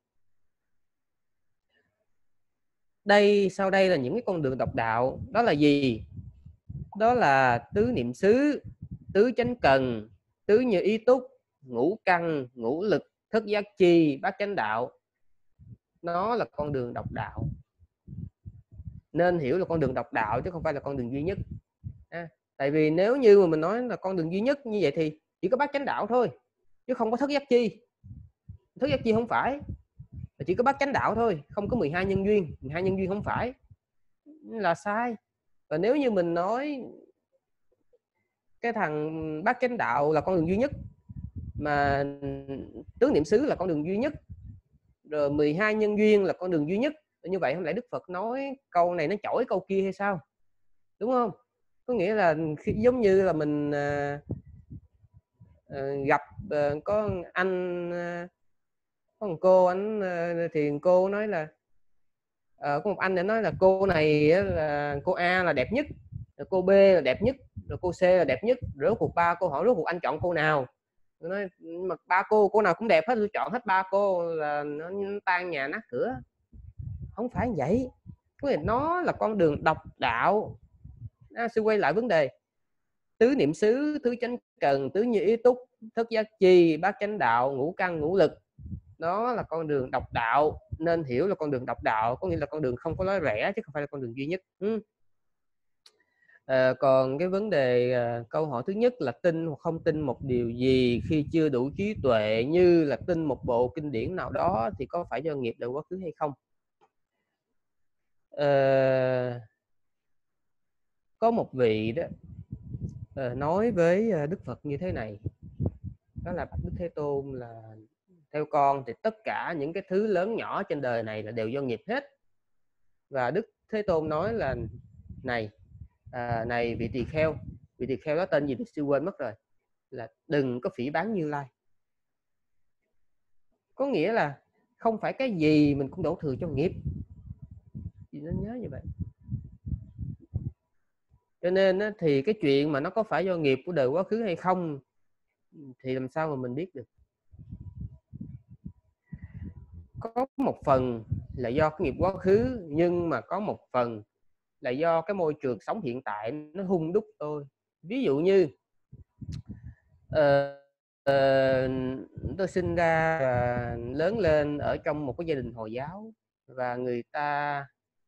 Sau đây là những cái con đường độc đạo. Đó là gì? Đó là tứ niệm xứ, tứ chánh cần, tứ như ý túc, ngũ căn, ngũ lực, thất giác chi, bát chánh đạo. Nó là con đường độc đạo, nên hiểu là con đường độc đạo chứ không phải là con đường duy nhất. Tại vì nếu như mà mình nói là con đường duy nhất như vậy thì chỉ có bát chánh đạo thôi, chứ không có thất giác chi. Thất giác chi không phải, chỉ có bát chánh đạo thôi, không có 12 nhân duyên. 12 nhân duyên không phải, là sai. Và nếu như mình nói cái thằng bát chánh đạo là con đường duy nhất, mà tứ niệm xứ là con đường duy nhất, rồi 12 nhân duyên là con đường duy nhất, như vậy không lẽ Đức Phật nói câu này nó chổi câu kia hay sao? Đúng không? Có nghĩa là giống như là mình gặp có anh, có một cô anh thì cô nói là có một anh để nói là cô này là cô A là đẹp nhất, rồi cô B là đẹp nhất, rồi cô C là đẹp nhất. Rốt cuộc ba cô hỏi rốt cuộc anh chọn cô nào? Tôi nói mà ba cô nào cũng đẹp hết, tôi chọn hết ba cô là nó tan nhà nát cửa. Không phải vậy. Nó là con đường độc đạo. Sư quay lại vấn đề tứ niệm xứ, tứ chánh cần, tứ như ý túc, thất giác chi, bát chánh đạo, ngũ căn, ngũ lực. Nó là con đường độc đạo, nên hiểu là con đường độc đạo, có nghĩa là con đường không có lối rẽ chứ không phải là con đường duy nhất. Còn cái vấn đề câu hỏi thứ nhất là tin hoặc không tin một điều gì khi chưa đủ trí tuệ, như là tin một bộ kinh điển nào đó, thì có phải do nghiệp đời quá khứ hay không? Có một vị đó nói với Đức Phật như thế này, đó là bạch Đức Thế Tôn là theo con thì tất cả những cái thứ lớn nhỏ trên đời này là đều do nghiệp hết. Và Đức Thế Tôn nói là này vị tỳ kheo đó tên gì thì sư quên mất rồi, là đừng có phỉ báng Như Lai. Có nghĩa là không phải cái gì mình cũng đổ thừa cho nghiệp, chị nên nhớ như vậy. Cho nên thì cái chuyện mà nó có phải do nghiệp của đời quá khứ hay không thì làm sao mà mình biết được. Có một phần là do cái nghiệp quá khứ, nhưng mà có một phần là do cái môi trường sống hiện tại nó hung đúc tôi. Ví dụ như tôi sinh ra và lớn lên ở trong một cái gia đình Hồi giáo, và người ta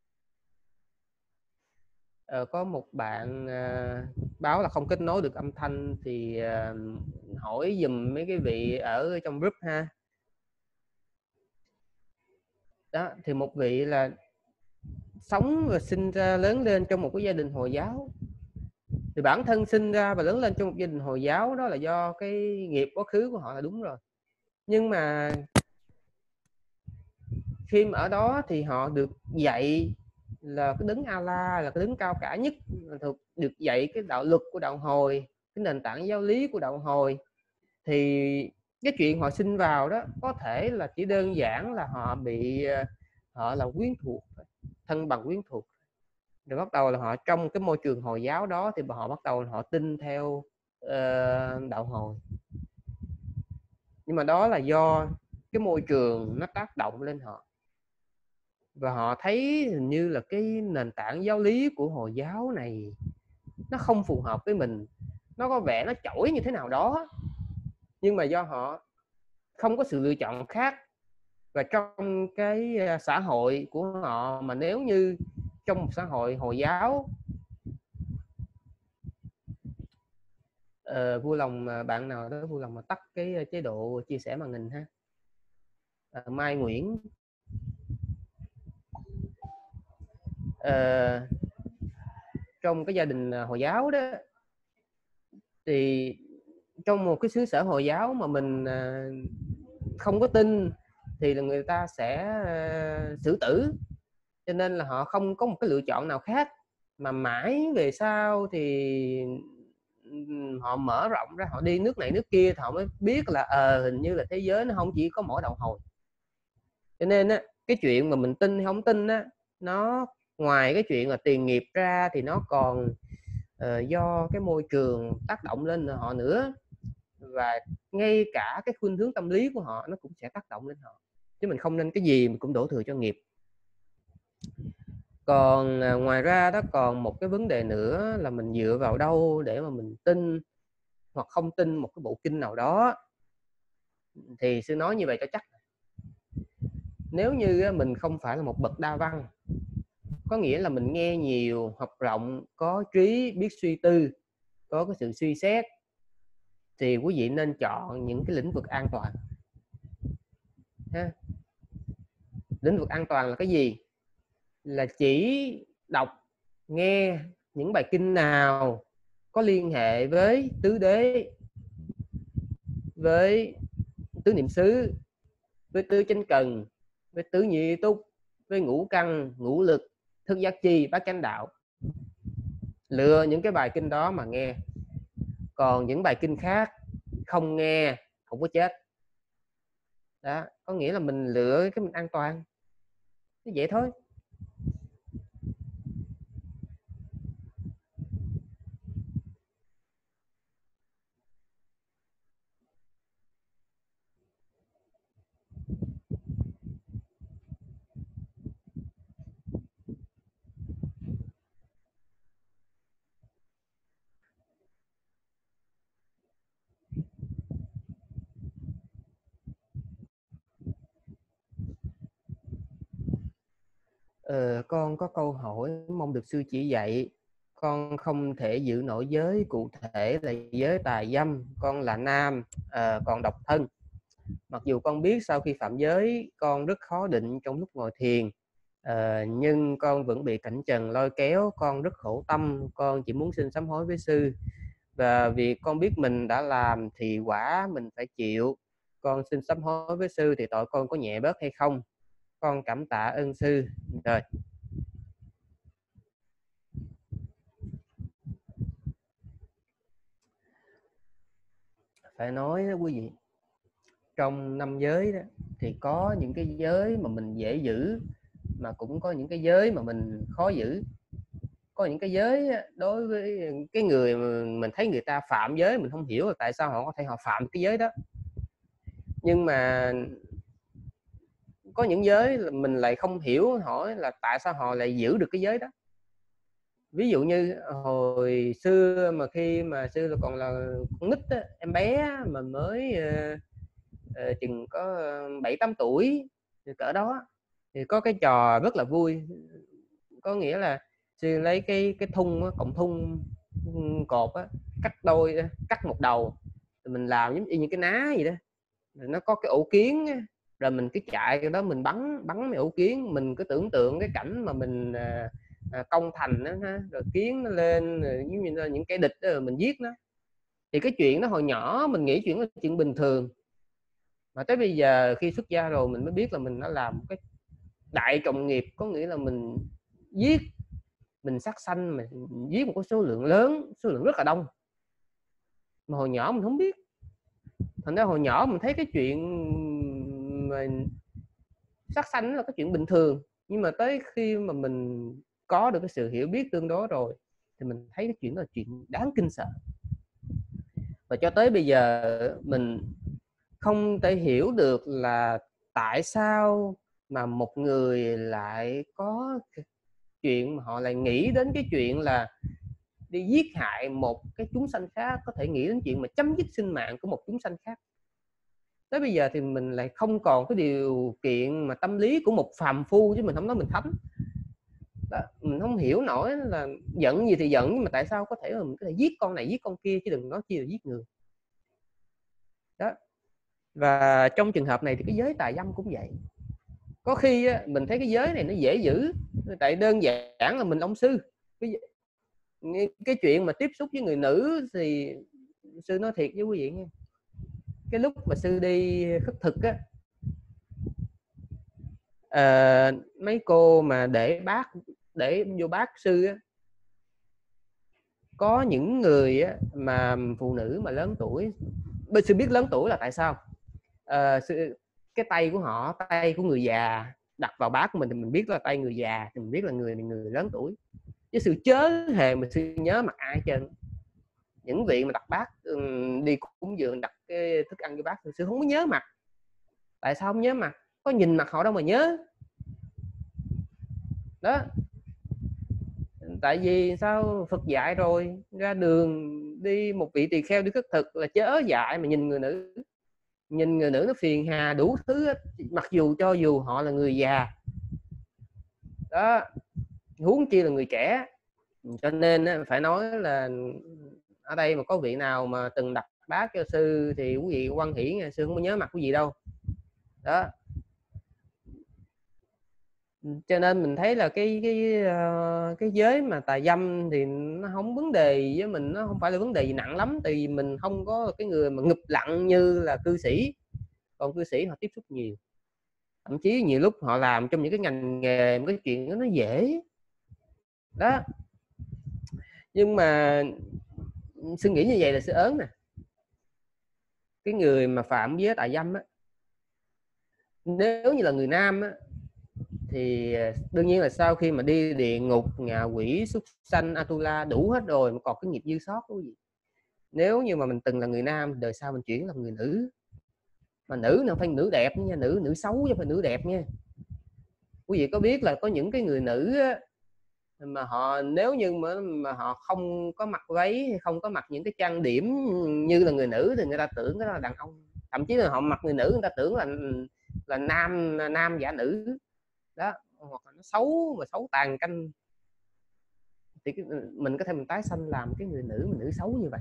có một bạn báo là không kết nối được âm thanh, thì hỏi dùm mấy cái vị ở trong group ha. Đó, thì một vị là sống và sinh ra lớn lên trong một cái gia đình Hồi giáo, thì bản thân sinh ra và lớn lên trong một gia đình Hồi giáo đó là do cái nghiệp quá khứ của họ là đúng rồi. Nhưng mà khi mà ở đó thì họ được dạy là cái đấng Allah là cái đấng cao cả nhất, được dạy cái đạo luật của đạo Hồi, cái nền tảng giáo lý của đạo Hồi. thì cái chuyện họ sinh vào đó có thể là chỉ đơn giản là họ là quyến thuộc, thân bằng quyến thuộc, rồi bắt đầu là họ trong cái môi trường Hồi giáo đó thì họ bắt đầu họ tin theo đạo Hồi. Nhưng mà đó là do cái môi trường nó tác động lên họ, và họ thấy hình như là cái nền tảng giáo lý của Hồi giáo này nó không phù hợp với mình, nó có vẻ nó chổi như thế nào đó, nhưng mà do họ không có sự lựa chọn khác. Và trong cái xã hội của họ, mà nếu như trong một xã hội Hồi giáo, vui lòng bạn nào đó vui lòng mà tắt cái chế độ chia sẻ màn hình ha. Mai Nguyễn, trong cái gia đình Hồi giáo đó, thì trong một cái xứ sở Hồi giáo mà mình không có tin thì là người ta sẽ xử tử, cho nên là họ không có một cái lựa chọn nào khác. Mà mãi về sau thì họ mở rộng ra, họ đi nước này nước kia thì họ mới biết là hình như là thế giới nó không chỉ có mỗi đạo Hồi. Cho nên á, cái chuyện mà mình tin hay không tin á, nó ngoài cái chuyện là tiền nghiệp ra thì nó còn do cái môi trường tác động lên họ nữa, và ngay cả cái khuynh hướng tâm lý của họ nó cũng sẽ tác động lên họ, chứ mình không nên cái gì mình cũng đổ thừa cho nghiệp. Còn ngoài ra đó còn một cái vấn đề nữa là mình dựa vào đâu để mà mình tin hoặc không tin một cái bộ kinh nào đó. Thì sư nói như vậy cho chắc. Nếu như mình không phải là một bậc đa văn, có nghĩa là mình nghe nhiều, học rộng, có trí, biết suy tư, có cái sự suy xét, thì quý vị nên chọn những cái lĩnh vực an toàn ha. Lĩnh vực an toàn là cái gì? Là chỉ đọc, nghe những bài kinh nào có liên hệ với tứ đế, với tứ niệm xứ, với tứ chánh cần, với tứ nhị túc, với ngũ căn, ngũ lực, thức giác chi, bát chánh đạo. Lựa những cái bài kinh đó mà nghe. Còn những bài kinh khác không nghe không có chết. Đó, có nghĩa là mình lựa cái mình an toàn. Như vậy thôi. Con có câu hỏi mong được sư chỉ dạy. Con không thể giữ nổi giới cụ thể là giới tà dâm. Con là nam, còn độc thân. Mặc dù con biết sau khi phạm giới con rất khó định trong lúc ngồi thiền, nhưng con vẫn bị cảnh trần lôi kéo. Con rất khổ tâm. Con chỉ muốn xin sám hối với sư, và vì con biết mình đã làm thì quả mình phải chịu. Con xin sám hối với sư thì tội con có nhẹ bớt hay không? Con cảm tạ ơn sư. Rồi, phải nói đó quý vị, trong năm giới đó thì có những cái giới mà mình dễ giữ, mà cũng có những cái giới mà mình khó giữ. Có những cái giới đối với cái người mà mình thấy người ta phạm giới, mình không hiểu là tại sao họ có thể họ phạm cái giới đó. Nhưng mà có những giới là mình lại không hiểu hỏi là tại sao họ lại giữ được cái giới đó. Ví dụ như hồi xưa mà khi mà sư còn là con nít á, em bé mà mới chừng có 7-8 tuổi thì cỡ đó, thì có cái trò rất là vui. Có nghĩa là sư lấy cái thun cộng thun cột á, cắt đôi, cắt một đầu, rồi mình làm giống như cái ná gì đó, rồi nó có cái ổ kiến á, rồi mình cứ chạy cái đó mình bắn cái ổ kiến. Mình cứ tưởng tượng cái cảnh mà mình công thành đó, rồi kiến nó lên, rồi giống như là những cái địch đó, rồi mình giết nó. Thì cái chuyện đó hồi nhỏ mình nghĩ chuyện là chuyện bình thường, mà tới bây giờ khi xuất gia rồi mình mới biết là mình đã làm cái đại trọng nghiệp. Có nghĩa là mình giết, mình sát sanh, mình giết một cái số lượng lớn, số lượng rất là đông, mà hồi nhỏ mình không biết. Thành ra hồi nhỏ mình thấy cái chuyện mà sát sanh là cái chuyện bình thường, nhưng mà tới khi mà mình có được cái sự hiểu biết tương đối rồi thì mình thấy cái chuyện đó là chuyện đáng kinh sợ. Và cho tới bây giờ mình không thể hiểu được là tại sao mà một người lại có chuyện mà họ lại nghĩ đến cái chuyện là đi giết hại một cái chúng sanh khác, có thể nghĩ đến chuyện mà chấm dứt sinh mạng của một chúng sanh khác. Tới bây giờ thì mình lại không còn cái điều kiện mà tâm lý của một phàm phu, chứ mình không nói mình thánh đó. Mình không hiểu nổi là giận gì thì giận, nhưng mà tại sao có thể là mình có thể giết con này giết con kia, chứ đừng nói chi là giết người đó. Và trong trường hợp này thì cái giới tà dâm cũng vậy. Có khi á, mình thấy cái giới này nó dễ giữ, tại đơn giản là mình ông sư. Cái chuyện mà tiếp xúc với người nữ thì sư nói thiệt với quý vị nha, cái lúc mà sư đi khất thực á, mấy cô mà để vô bát sư á, có những người á, mà phụ nữ mà lớn tuổi, sư biết lớn tuổi là tại sao. Cái tay của họ, tay của người già đặt vào bát của mình thì mình biết là tay người già, thì mình biết là người lớn tuổi, chứ sư chớ hề mà sư nhớ mặt ai trên. Những vị mà đặt bát đi cúng dường đặt cái thức ăn vô bát thì sư không có nhớ mặt. Tại sao không nhớ mặt? Có nhìn mặt họ đâu mà nhớ đó. Tại vì sao? Phật dạy rồi, ra đường đi một vị tỳ kheo đi khất thực là chớ dại mà nhìn người nữ. Nhìn người nữ nó phiền hà đủ thứ, mặc dù cho dù họ là người già đó, huống chi là người trẻ. Cho nên phải nói là ở đây mà có vị nào mà từng đặt bát cho sư thì quý vị hoan hỷ nha, sư không có nhớ mặt quý vị đâu đó. Cho nên mình thấy là cái giới mà tà dâm thì nó không vấn đề với mình, nó không phải là vấn đề gì nặng lắm, tại vì mình không có cái người mà ngụp lặng như là cư sĩ. Còn cư sĩ họ tiếp xúc nhiều, thậm chí nhiều lúc họ làm trong những cái ngành nghề cái chuyện đó nó dễ đó. Nhưng mà sư nghĩ như vậy là sư ớn nè. Cái người mà phạm giới tà dâm á, nếu như là người nam á, thì đương nhiên là sau khi mà đi địa ngục, ngạ quỷ, súc sanh, Atula đủ hết rồi mà còn cái nghiệp dư sót cái gì. Nếu như mà mình từng là người nam, đời sau mình chuyển làm người nữ, mà nữ nào phải nữ đẹp nha, nữ xấu chứ phải nữ đẹp nha. Quý vị có biết là có những cái người nữ á, mà họ nếu như mà họ không có mặc váy hay không có mặc những cái trang điểm như là người nữ thì người ta tưởng đó là đàn ông. Thậm chí là họ mặc người nữ, người ta tưởng là nam giả nữ đó, hoặc là nó xấu mà xấu tàn canh, thì mình có thể mình tái sanh làm cái người nữ mà nữ xấu như vậy.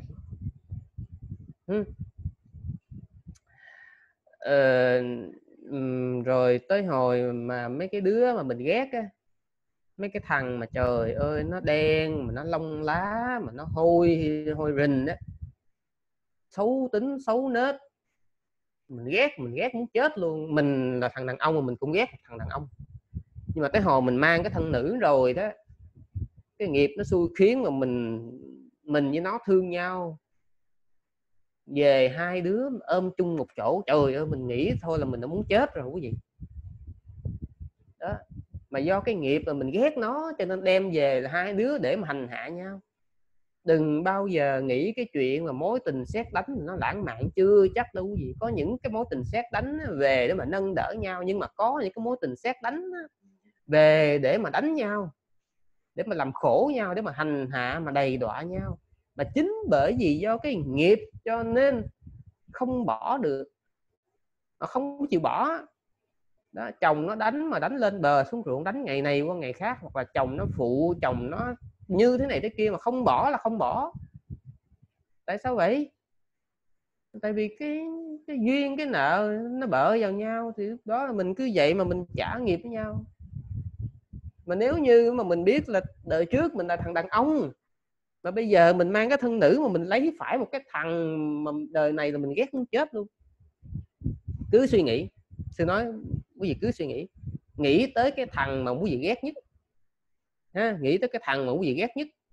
Rồi tới hồi mà mấy cái đứa mà mình ghét á, mấy cái thằng mà trời ơi nó đen mà nó lông lá mà nó hôi rình á, xấu tính xấu nết, mình ghét muốn chết luôn. Mình là thằng đàn ông mà mình cũng ghét thằng đàn ông. Nhưng mà tới hồi mình mang cái thân nữ rồi đó, cái nghiệp nó xui khiến mà mình với nó thương nhau, về hai đứa ôm chung một chỗ, trời ơi mình nghĩ thôi là mình đã muốn chết rồi quý vị đó. Mà do cái nghiệp mà mình ghét nó cho nên đem về là hai đứa để mà hành hạ nhau. Đừng bao giờ nghĩ cái chuyện mà mối tình sét đánh nó lãng mạn, chưa chắc đâu quý vị. Có những cái mối tình sét đánh về để mà nâng đỡ nhau, nhưng mà có những cái mối tình sét đánh về để mà đánh nhau, để mà làm khổ nhau, để mà hành hạ, mà đầy đọa nhau. Mà chính bởi vì do cái nghiệp cho nên không bỏ được, nó không chịu bỏ đó. Chồng nó đánh mà đánh lên bờ xuống ruộng, đánh ngày này qua ngày khác, hoặc là chồng nó phụ, chồng nó như thế này thế kia mà không bỏ là không bỏ. Tại sao vậy? Tại vì cái duyên cái nợ nó bợ vào nhau, thì lúc đó là mình cứ vậy mà mình trả nghiệp với nhau. Mà nếu như mà mình biết là đời trước mình là thằng đàn ông, mà bây giờ mình mang cái thân nữ mà mình lấy phải một cái thằng mà đời này là mình ghét muốn chết luôn. Cứ suy nghĩ, sư nói quý vị cứ suy nghĩ tới cái thằng mà quý vị ghét nhất ha, nghĩ tới cái thằng mà quý vị ghét nhất,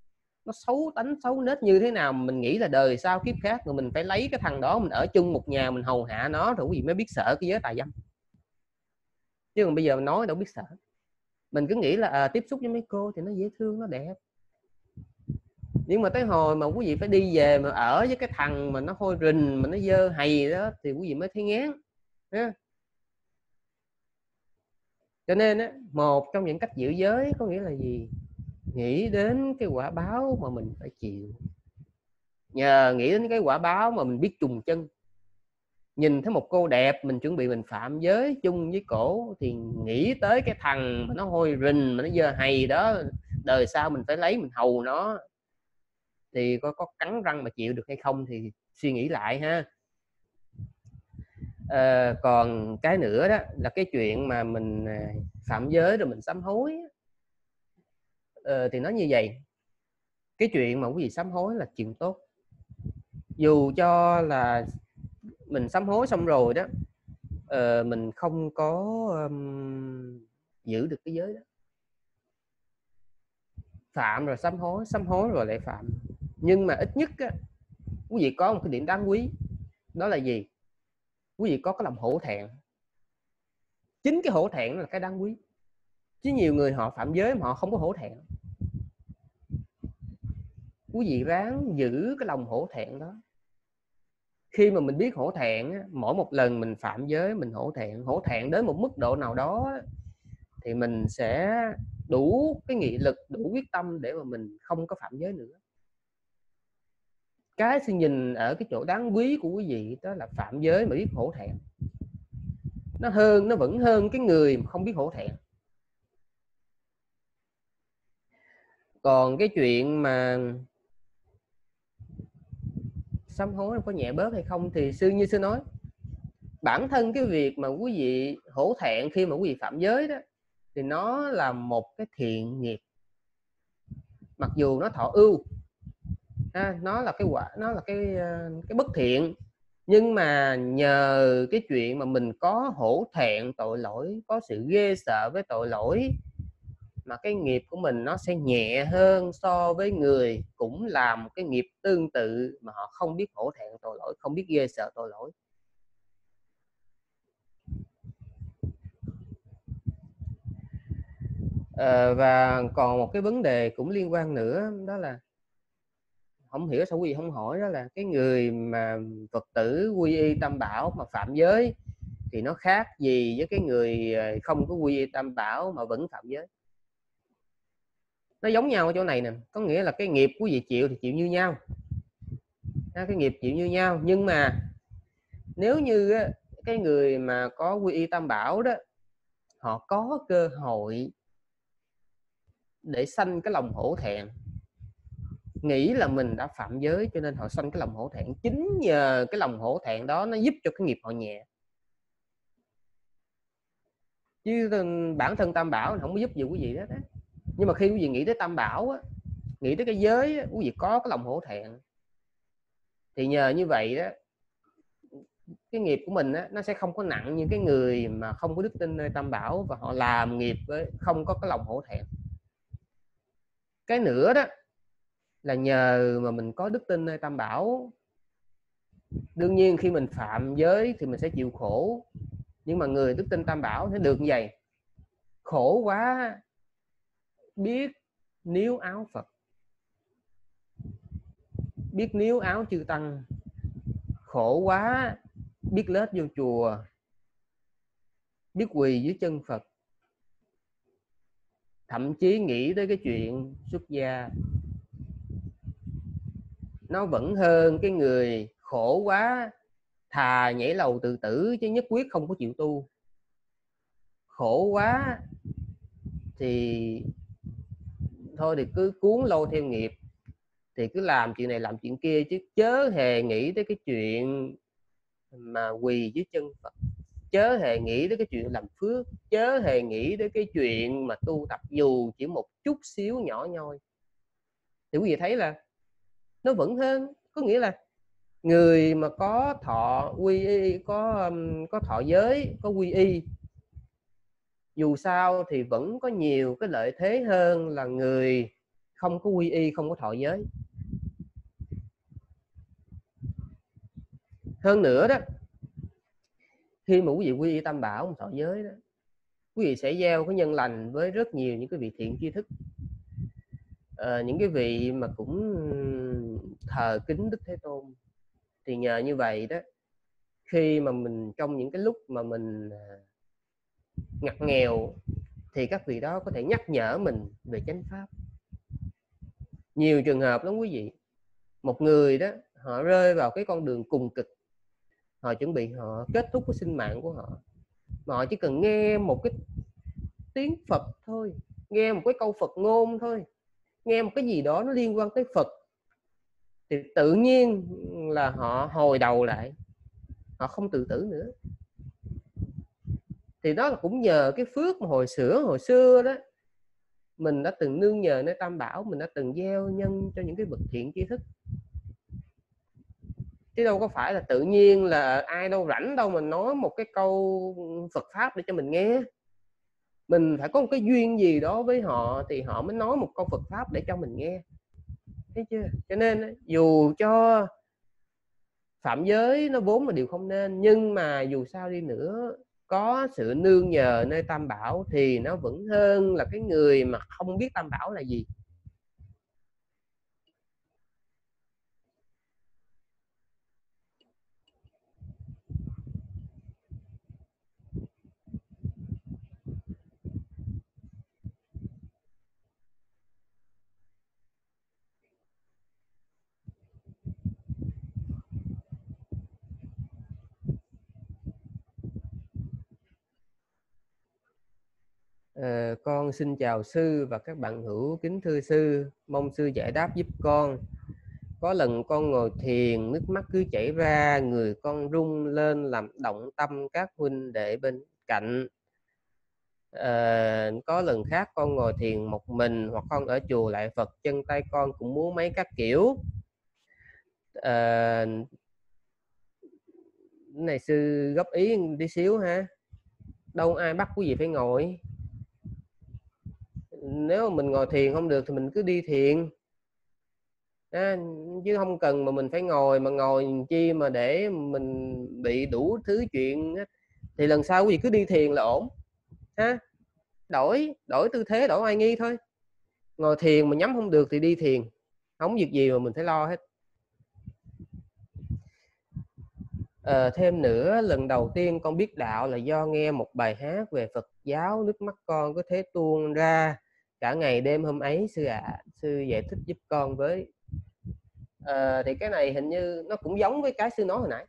nó xấu tánh xấu nết như thế nào mình nghĩ là đời sau kiếp khác rồi mình phải lấy cái thằng đó mình ở chung một nhà mình hầu hạ nó rồi gì mới biết sợ cái giới tà dâm. Chứ còn bây giờ mình nói đâu biết sợ. Mình cứ nghĩ là tiếp xúc với mấy cô thì nó dễ thương nó đẹp, nhưng mà tới hồi mà quý vị phải đi về mà ở với cái thằng mà nó hôi rình mà nó dơ hầy đó thì quý vị mới thấy ngán. Cho nên á, một trong những cách giữ giới có nghĩa là gì? Nghĩ đến cái quả báo mà mình phải chịu. Nhờ nghĩ đến cái quả báo mà mình biết trùng chân. Nhìn thấy một cô đẹp mình chuẩn bị mình phạm giới chung với cổ thì nghĩ tới cái thằng mà nó hôi rình mà nó dơ hầy đó, đời sau mình phải lấy mình hầu nó, thì có cắn răng mà chịu được hay không thì suy nghĩ lại ha. Còn cái nữa đó là cái chuyện mà mình phạm giới rồi mình sám hối, thì nó như vậy. Cái chuyện mà quý vị sám hối là chuyện tốt. Dù cho là mình sám hối xong rồi đó, mình không có giữ được cái giới đó. Phạm rồi sám hối rồi lại phạm. Nhưng mà ít nhất á, quý vị có một cái điểm đáng quý. Đó là gì? Quý vị có cái lòng hổ thẹn. Chính cái hổ thẹn là cái đáng quý. Chứ nhiều người họ phạm giới mà họ không có hổ thẹn. Quý vị ráng giữ cái lòng hổ thẹn đó. Khi mà mình biết hổ thẹn, mỗi một lần mình phạm giới mình hổ thẹn đến một mức độ nào đó thì mình sẽ đủ cái nghị lực, đủ quyết tâm để mà mình không có phạm giới nữa. Cái sự nhìn ở cái chỗ đáng quý của quý vị đó là phạm giới mà biết hổ thẹn. Nó vẫn hơn cái người mà không biết hổ thẹn. Còn cái chuyện mà sám hối có nhẹ bớt hay không thì như sư nói, bản thân cái việc mà quý vị hổ thẹn khi mà quý vị phạm giới đó thì nó là một cái thiện nghiệp, mặc dù nó thọ ưu, nó là cái quả, nó là cái bất thiện, nhưng mà nhờ cái chuyện mà mình có hổ thẹn tội lỗi, có sự ghê sợ với tội lỗi, mà cái nghiệp của mình nó sẽ nhẹ hơn so với người cũng làm cái nghiệp tương tự mà họ không biết hổ thẹn tội lỗi, không biết ghê sợ tội lỗi. Và còn một cái vấn đề cũng liên quan nữa, đó là không hiểu sao quý vị không hỏi, đó là cái người mà Phật tử quy y Tam Bảo mà phạm giới thì nó khác gì với cái người không có quy y Tam Bảo mà vẫn phạm giới? Nó giống nhau ở chỗ này nè, có nghĩa là cái nghiệp quý vị chịu thì chịu như nhau, cái nghiệp chịu như nhau, nhưng mà nếu như cái người mà có quy y Tam Bảo đó, họ có cơ hội để sanh cái lòng hổ thẹn, nghĩ là mình đã phạm giới cho nên họ sanh cái lòng hổ thẹn. Chính nhờ cái lòng hổ thẹn đó nó giúp cho cái nghiệp họ nhẹ, chứ bản thân Tam Bảo không có giúp gì quý vị hết á. Nhưng mà khi quý vị nghĩ tới Tam Bảo á, nghĩ tới cái giới á, quý vị có cái lòng hổ thẹn thì nhờ như vậy đó, cái nghiệp của mình á, nó sẽ không có nặng như cái người mà không có đức tin nơi Tam Bảo và họ làm nghiệp với không có cái lòng hổ thẹn. Cái nữa đó là nhờ mà mình có đức tin nơi Tam Bảo, đương nhiên khi mình phạm giới thì mình sẽ chịu khổ, nhưng mà người đức tin Tam Bảo sẽ được như vậy: khổ quá biết níu áo Phật, biết níu áo chư Tăng, khổ quá biết lết vô chùa, biết quỳ dưới chân Phật, thậm chí nghĩ tới cái chuyện xuất gia. Nó vẫn hơn cái người khổ quá thà nhảy lầu tự tử chứ nhất quyết không có chịu tu. Khổ quá thì thôi thì cứ cuốn lôi theo nghiệp, thì cứ làm chuyện này làm chuyện kia, chứ chớ hề nghĩ tới cái chuyện mà quỳ dưới chân Phật, chớ hề nghĩ tới cái chuyện làm phước, chớ hề nghĩ tới cái chuyện mà tu tập dù chỉ một chút xíu nhỏ nhoi. Thì quý vị thấy là nó vẫn hơn. Có nghĩa là người mà có thọ quy y, có thọ giới, có quy y, dù sao thì vẫn có nhiều cái lợi thế hơn là người không có quy y, không có thọ giới. Hơn nữa đó, khi mà quý vị quy y Tam Bảo, không thọ giới đó, quý vị sẽ gieo cái nhân lành với rất nhiều những cái vị thiện tri thức, những cái vị mà cũng thờ kính Đức Thế Tôn. Thì nhờ như vậy đó, khi mà mình trong những cái lúc mà mình ngặt nghèo thì các vị đó có thể nhắc nhở mình về chánh pháp. Nhiều trường hợp lắm quý vị. Một người đó, họ rơi vào cái con đường cùng cực, họ chuẩn bị họ kết thúc cái sinh mạng của họ, mà họ chỉ cần nghe một cái tiếng Phật thôi, nghe một cái câu Phật ngôn thôi, nghe một cái gì đó nó liên quan tới Phật, thì tự nhiên là họ hồi đầu lại, họ không tự tử nữa. Thì đó là cũng nhờ cái phước mà hồi xưa đó mình đã từng nương nhờ nơi Tam Bảo, mình đã từng gieo nhân cho những cái bậc thiện tri thức. Chứ đâu có phải là tự nhiên là ai đâu rảnh đâu mà nói một cái câu Phật Pháp để cho mình nghe. Mình phải có một cái duyên gì đó với họ thì họ mới nói một câu Phật Pháp để cho mình nghe. Thấy chưa? Cho nên dù cho phạm giới nó vốn là điều không nên, nhưng mà dù sao đi nữa, có sự nương nhờ nơi Tam Bảo thì nó vẫn hơn là cái người mà không biết Tam Bảo là gì. Con xin chào sư và các bạn hữu, kính thưa sư, mong sư giải đáp giúp con. Có lần con ngồi thiền, nước mắt cứ chảy ra, người con rung lên làm động tâm các huynh đệ bên cạnh. Có lần khác con ngồi thiền một mình, hoặc con ở chùa lại Phật, chân tay con cũng muốn mấy các kiểu. Này sư góp ý tí xíu ha, đâu ai bắt quý vị phải ngồi. Nếu mà mình ngồi thiền không được thì mình cứ đi thiền, chứ không cần mà mình phải ngồi, mà ngồi chi mà để mình bị đủ thứ chuyện. Thì lần sau quý vị cứ đi thiền là ổn ha. Đổi tư thế, đổi oai nghi thôi. Ngồi thiền mà nhắm không được thì đi thiền, không việc gì mà mình phải lo hết. Thêm nữa, lần đầu tiên con biết đạo là do nghe một bài hát về Phật giáo, nước mắt con có thế tuôn ra cả ngày đêm hôm ấy sư ạ. Sư giải thích giúp con với. Thì cái này hình như nó cũng giống với cái sư nói hồi nãy.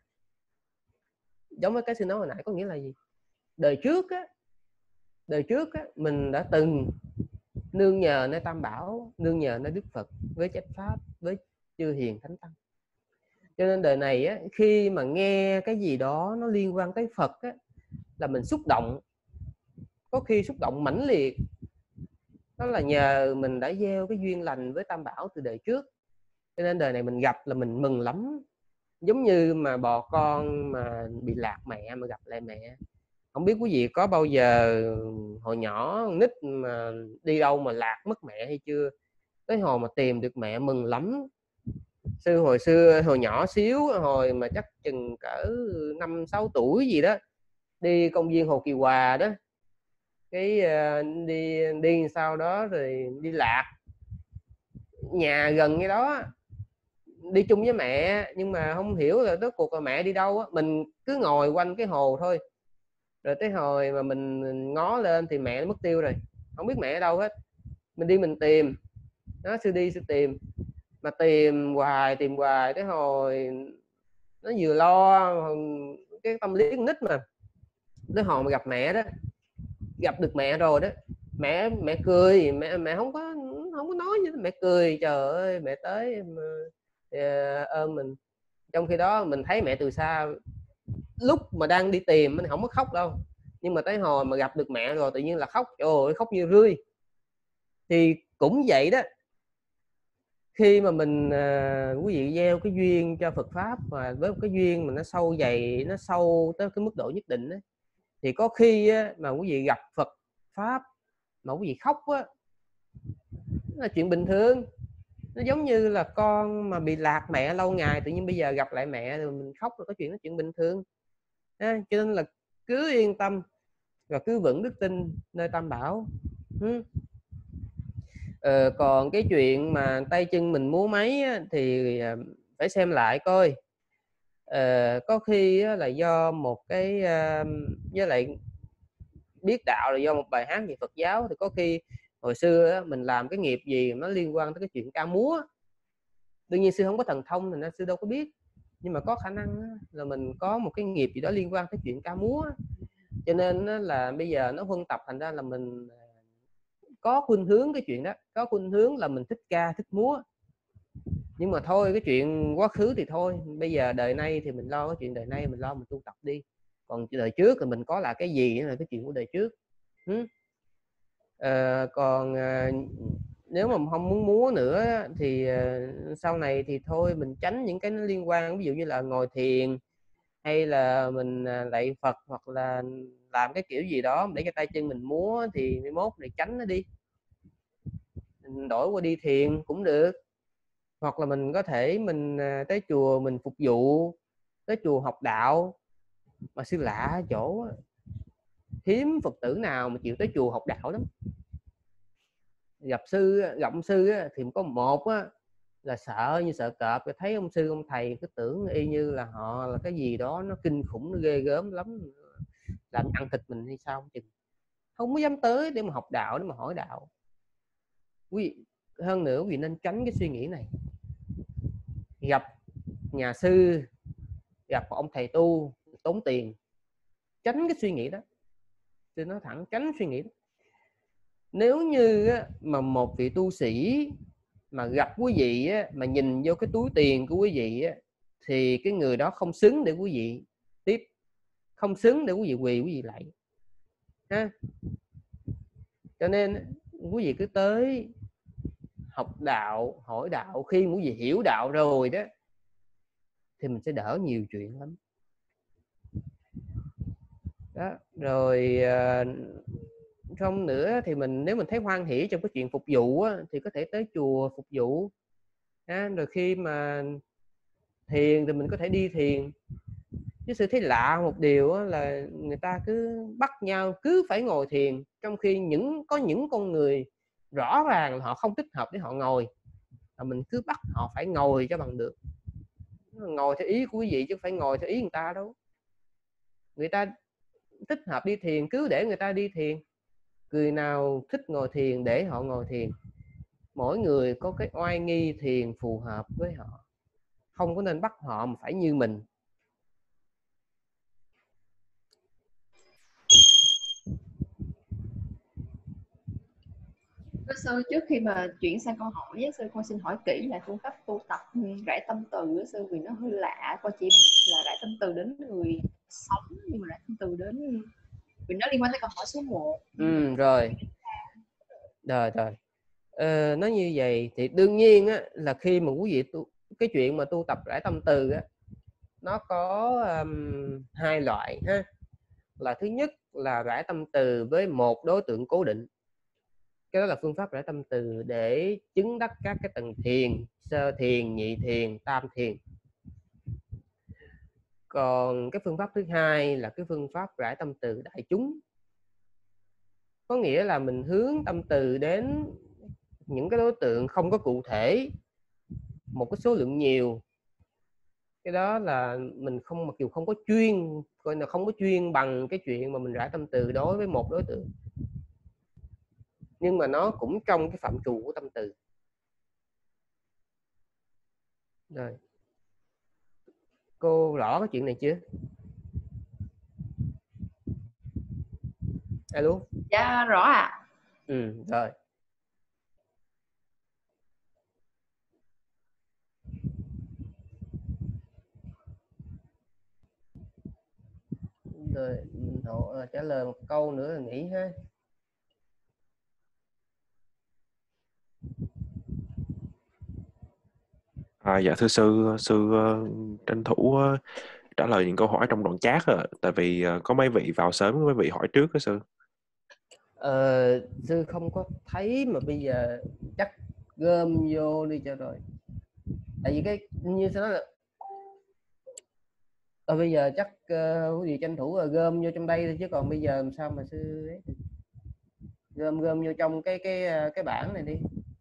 Có nghĩa là gì? Đời trước á, mình đã từng nương nhờ nơi Tam Bảo, nương nhờ nơi Đức Phật với chánh pháp, với chư hiền thánh tăng. Cho nên đời này á, khi mà nghe cái gì đó nó liên quan tới Phật á, là mình xúc động, có khi xúc động mãnh liệt. Đó là nhờ mình đã gieo cái duyên lành với Tam Bảo từ đời trước. Cho nên đời này mình gặp là mình mừng lắm. Giống như mà bò con mà bị lạc mẹ mà gặp lại mẹ. Không biết quý vị có bao giờ hồi nhỏ nít mà đi đâu mà lạc mất mẹ hay chưa? Tới hồi mà tìm được mẹ mừng lắm. Sư hồi xưa, hồi nhỏ xíu, hồi mà chắc chừng cỡ 5-6 tuổi gì đó, đi công viên Hồ Kỳ Hòa đó, cái đi sau đó rồi đi lạc, nhà gần cái đó, đi chung với mẹ, nhưng mà không hiểu là rốt cuộc là mẹ đi đâu á. Mình cứ ngồi quanh cái hồ thôi, rồi tới hồi mà mình ngó lên thì mẹ nó mất tiêu rồi, không biết mẹ ở đâu hết. Mình đi mình tìm đó, sư đi sư tìm, mà tìm hoài tới hồi nó vừa lo cái tâm lý con nít mà, tới hồi mà gặp mẹ đó, gặp được mẹ rồi đó, mẹ cười, mẹ không có nói gì, mẹ cười, trời ơi mẹ tới ôm mình. Trong khi đó mình thấy mẹ từ xa, lúc mà đang đi tìm mình không có khóc đâu, nhưng mà tới hồi mà gặp được mẹ rồi tự nhiên là khóc, trời ơi khóc như rươi. Thì cũng vậy đó, khi mà mình quý vị gieo cái duyên cho Phật pháp, và với một cái duyên mà nó sâu dày, nó sâu tới cái mức độ nhất định đó, thì có khi á, mà quý vị gặp Phật pháp mà quý vị khóc á, là chuyện bình thường. Nó giống như là con mà bị lạc mẹ lâu ngày, tự nhiên bây giờ gặp lại mẹ rồi mình khóc, là có chuyện đó, chuyện bình thường. Cho nên là cứ yên tâm và cứ vững đức tin nơi Tam Bảo. Còn cái chuyện mà tay chân mình múa máy á, thì phải xem lại coi. Có khi á, là do một cái với lại biết đạo là do một bài hát về Phật giáo, thì có khi hồi xưa á, mình làm cái nghiệp gì nó liên quan tới cái chuyện ca múa. Đương nhiên sư không có thần thông nên sư đâu có biết, nhưng mà có khả năng á, là mình có một cái nghiệp gì đó liên quan tới chuyện ca múa, cho nên á, là bây giờ nó huân tập, thành ra là mình có khuynh hướng cái chuyện đó, có khuynh hướng là mình thích ca thích múa. Nhưng mà thôi, cái chuyện quá khứ thì thôi, bây giờ đời nay thì mình lo cái chuyện đời nay, mình lo mình tu tập đi. Còn đời trước thì mình có là cái gì là cái chuyện của đời trước. Còn nếu mà không muốn múa nữa thì sau này thì thôi mình tránh những cái liên quan, ví dụ như là ngồi thiền hay là mình lạy Phật, hoặc là làm cái kiểu gì đó để cho tay chân mình múa, thì mai mốt này tránh nó đi, mình đổi qua đi thiền cũng được. Hoặc là mình có thể mình tới chùa mình phục vụ, tới chùa học đạo. Mà sư lạ chỗ hiếm Phật tử nào mà chịu tới chùa học đạo lắm. Gặp ông sư thì có một là sợ như sợ cọp, thấy ông sư ông thầy cứ tưởng y như là họ là cái gì đó nó kinh khủng, nó ghê gớm lắm, làm ăn thịt mình hay sao chừng, không có dám tới để mà học đạo, để mà hỏi đạo. Hơn nữa quý vị nên tránh cái suy nghĩ này. Gặp nhà sư, gặp ông thầy tu tốn tiền, tránh cái suy nghĩ đó. Tôi nói thẳng, tránh suy nghĩ đó. Nếu như mà một vị tu sĩ mà gặp quý vị mà nhìn vô cái túi tiền của quý vị thì cái người đó không xứng để quý vị tiếp, không xứng để quý vị quỳ, quý vị lại ha. Cho nên quý vị cứ tới học đạo, hỏi đạo. Khi quý vị hiểu đạo rồi đó thì mình sẽ đỡ nhiều chuyện lắm đó. Rồi không nữa thì mình, nếu mình thấy hoan hỷ trong cái chuyện phục vụ thì có thể tới chùa phục vụ. Rồi khi mà thiền thì mình có thể đi thiền. Chứ sư thấy lạ một điều là người ta cứ bắt nhau cứ phải ngồi thiền, trong khi có những con người rõ ràng là họ không thích hợp để họ ngồi, mà mình cứ bắt họ phải ngồi cho bằng được. Ngồi theo ý của quý vị chứ không phải ngồi theo ý người ta đâu. Người ta thích hợp đi thiền cứ để người ta đi thiền, người nào thích ngồi thiền để họ ngồi thiền. Mỗi người có cái oai nghi thiền phù hợp với họ, không có nên bắt họ mà phải như mình. Sư, trước khi mà chuyển sang câu hỏi, sư con xin hỏi kỹ lại phương pháp tu tập rải tâm từ sư, vì nó hơi lạ. Con chỉ biết là rải tâm từ đến người sống, nhưng mà rải tâm từ đến, vì nó liên quan tới câu hỏi số 1. Rồi. Nói như vậy thì đương nhiên là khi mà quý vị cái chuyện mà tu tập rải tâm từ nó có hai loại ha. Là thứ nhất là rải tâm từ với một đối tượng cố định. Cái đó là phương pháp rải tâm từ để chứng đắc các cái tầng thiền: sơ thiền, nhị thiền, tam thiền. Còn cái phương pháp thứ hai là cái phương pháp rải tâm từ đại chúng. Có nghĩa là mình hướng tâm từ đến những cái đối tượng không có cụ thể, một cái số lượng nhiều. Cái đó là mình không, mặc dù không có chuyên, coi là không có chuyên bằng cái chuyện mà mình rải tâm từ đối với một đối tượng, nhưng mà nó cũng trong cái phạm trù của tâm từ. Rồi, cô rõ cái chuyện này chưa? Alo. Dạ rõ ạ. Rồi. Rồi mình trả lời một câu nữa là nghỉ ha. Dạ thưa sư, tranh thủ trả lời những câu hỏi trong đoạn chat tại vì có mấy vị vào sớm, mấy vị hỏi trước đó sư. Sư không có thấy, mà bây giờ chắc gom vô đi cho rồi. Tại vì cái như sao nói là bây giờ chắc quý vị tranh thủ là gom vô trong đây thôi, chứ còn bây giờ làm sao mà sư ấy. Gom vô trong cái bảng này đi.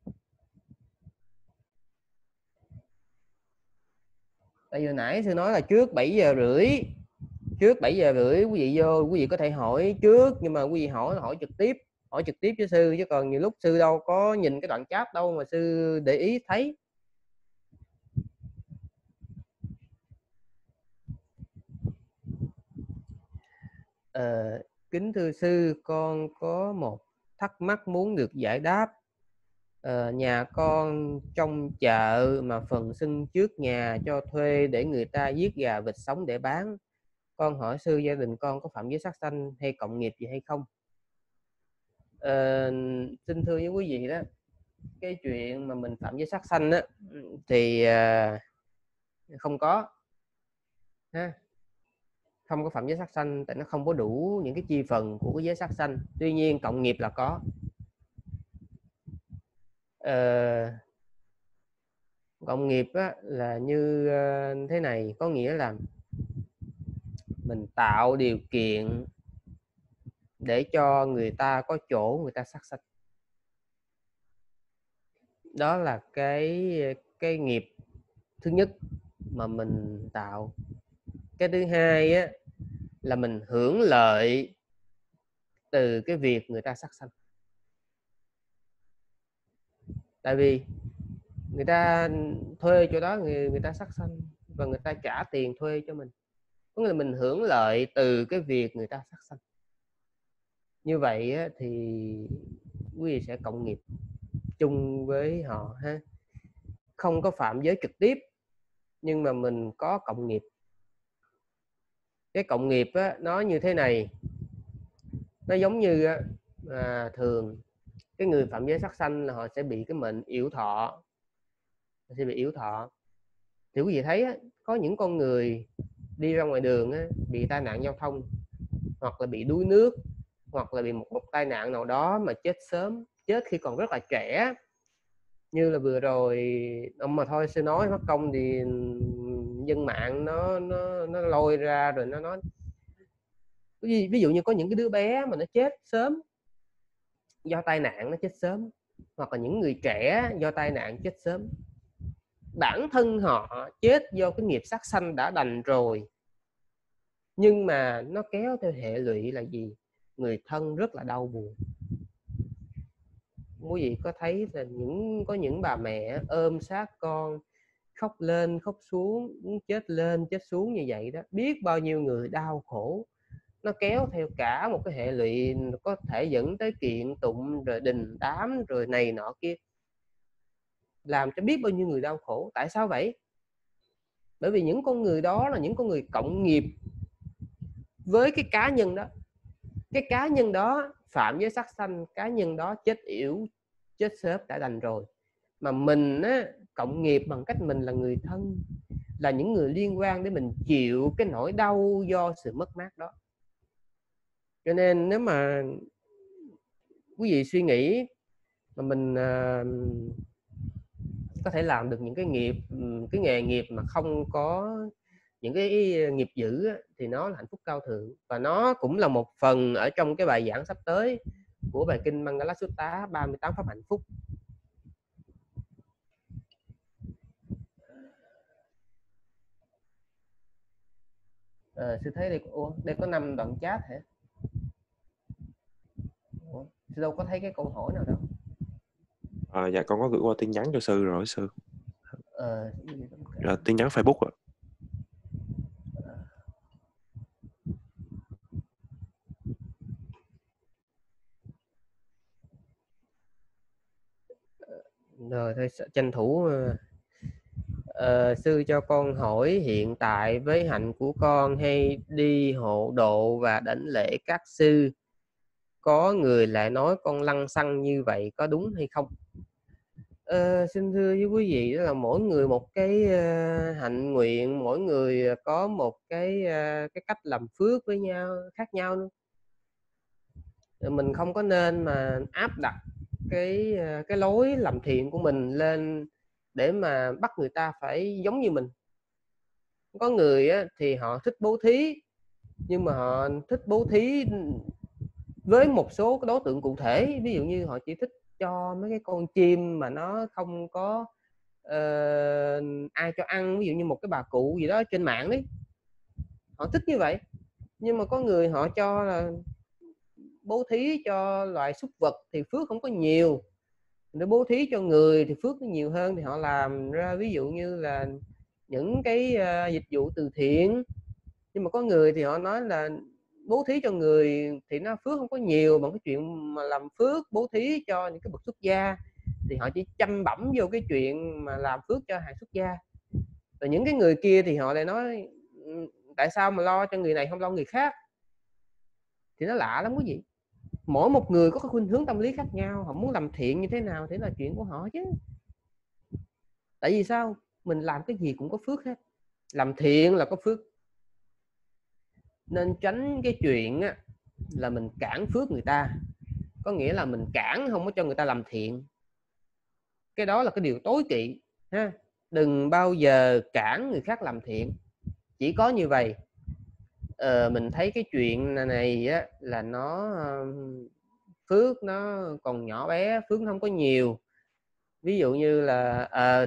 Tại vì nãy sư nói là trước 7 giờ rưỡi, quý vị vô, quý vị có thể hỏi trước, nhưng mà quý vị hỏi trực tiếp với sư, chứ còn nhiều lúc sư đâu có nhìn cái đoạn chat đâu mà sư để ý thấy. Kính thưa sư, con có một thắc mắc muốn được giải đáp. Nhà con trong chợ mà phần sân trước nhà cho thuê để người ta giết gà vịt sống để bán. Con hỏi sư, gia đình con có phạm giới sát sanh hay cộng nghiệp gì hay không? Xin thưa với quý vị đó, cái chuyện mà mình phạm giới sát sanh á thì không có ha, không có phạm giới sát sanh, tại nó không có đủ những cái chi phần của cái giới sát sanh. Tuy nhiên cộng nghiệp là có. Cộng nghiệp á, là như thế này, có nghĩa là mình tạo điều kiện để cho người ta có chỗ người ta sát sanh. Đó là cái nghiệp thứ nhất mà mình tạo. Cái thứ hai á, là mình hưởng lợi từ cái việc người ta sát sanh. Tại vì người ta thuê chỗ đó người ta sát sanh và người ta trả tiền thuê cho mình, có nghĩa là mình hưởng lợi từ cái việc người ta sát sanh. Như vậy á, thì quý vị sẽ cộng nghiệp chung với họ ha, không có phạm giới trực tiếp nhưng mà mình có cộng nghiệp. Cái cộng nghiệp á, nó như thế này, nó giống như thường cái người phạm giới sát sanh là họ sẽ bị cái mệnh yểu thọ, thì quý vị thấy á, có những con người đi ra ngoài đường á, bị tai nạn giao thông, hoặc là bị đuối nước, hoặc là bị một tai nạn nào đó mà chết sớm, chết khi còn rất là trẻ. Như là vừa rồi ông mà thôi sư nói mất công thì dân mạng nó lôi ra rồi nó nói, ví dụ như có những cái đứa bé mà nó chết sớm do tai nạn, nó chết sớm, hoặc là những người trẻ do tai nạn chết sớm. Bản thân họ chết do cái nghiệp sát sanh đã đành rồi, nhưng mà nó kéo theo hệ lụy là gì? Người thân rất là đau buồn. Quý vị có thấy là có những bà mẹ ôm sát con khóc lên khóc xuống, chết lên chết xuống như vậy đó, biết bao nhiêu người đau khổ. Nó kéo theo cả một cái hệ lụy có thể dẫn tới kiện tụng rồi đình đám rồi này nọ kia, làm cho biết bao nhiêu người đau khổ. Tại sao vậy? Bởi vì những con người đó là những con người cộng nghiệp với cái cá nhân đó. Cái cá nhân đó phạm giới sát sanh, cá nhân đó chết yểu, chết sớm đã đành rồi, mà mình á, cộng nghiệp bằng cách mình là người thân, là những người liên quan để mình chịu cái nỗi đau do sự mất mát đó. Cho nên nếu mà quý vị suy nghĩ mà mình có thể làm được những cái nghề nghiệp mà không có những cái nghiệp dữ á, thì nó là hạnh phúc cao thượng. Và nó cũng là một phần ở trong cái bài giảng sắp tới của bài kinh Mangala Sutta 38 pháp hạnh phúc. Sư thấy đây có 5 đoạn chat hả? Sư đâu có thấy cái câu hỏi nào đâu. Dạ con có gửi qua tin nhắn cho sư rồi sư. Tin nhắn Facebook ạ. Rồi thôi tranh thủ. Sư cho con hỏi, hiện tại với hạnh của con hay đi hộ độ và đảnh lễ các sư, có người lại nói con lăng xăng như vậy có đúng hay không? Xin thưa với quý vị, đó là mỗi người một cái hạnh nguyện, mỗi người có một cái cách làm phước với nhau khác nhau nữa. mình không có nên mà áp đặt cái lối làm thiện của mình lên để mà bắt người ta phải giống như mình. Có người á, thì họ thích bố thí, nhưng mà họ thích bố thí với một số cái đối tượng cụ thể. Ví dụ như họ chỉ thích cho mấy cái con chim mà nó không có ai cho ăn, ví dụ như một cái bà cụ gì đó trên mạng đấy, họ thích như vậy. Nhưng mà có người họ cho là bố thí cho loài súc vật thì phước không có nhiều, để bố thí cho người thì phước nó nhiều hơn, thì họ làm ra ví dụ như là những cái dịch vụ từ thiện. Nhưng mà có người thì họ nói là bố thí cho người thì nó phước không có nhiều bằng cái chuyện mà làm phước bố thí cho những cái bậc xuất gia, thì họ chỉ chăm bẩm vô cái chuyện mà làm phước cho hàng xuất gia. Rồi những cái người kia thì họ lại nói tại sao mà lo cho người này không lo người khác. Thì nó lạ lắm quý vị. Mỗi một người có cái khuynh hướng tâm lý khác nhau, họ muốn làm thiện như thế nào thì là chuyện của họ chứ. Tại vì sao? Mình làm cái gì cũng có phước hết. Làm thiện là có phước. Nên tránh cái chuyện á, là mình cản phước người ta. Có nghĩa là mình cản không có cho người ta làm thiện. Cái đó là cái điều tối kỵ ha. Đừng bao giờ cản người khác làm thiện. Chỉ có như vậy mình thấy cái chuyện này á, là nó phước nó còn nhỏ bé, phước nó không có nhiều. Ví dụ như là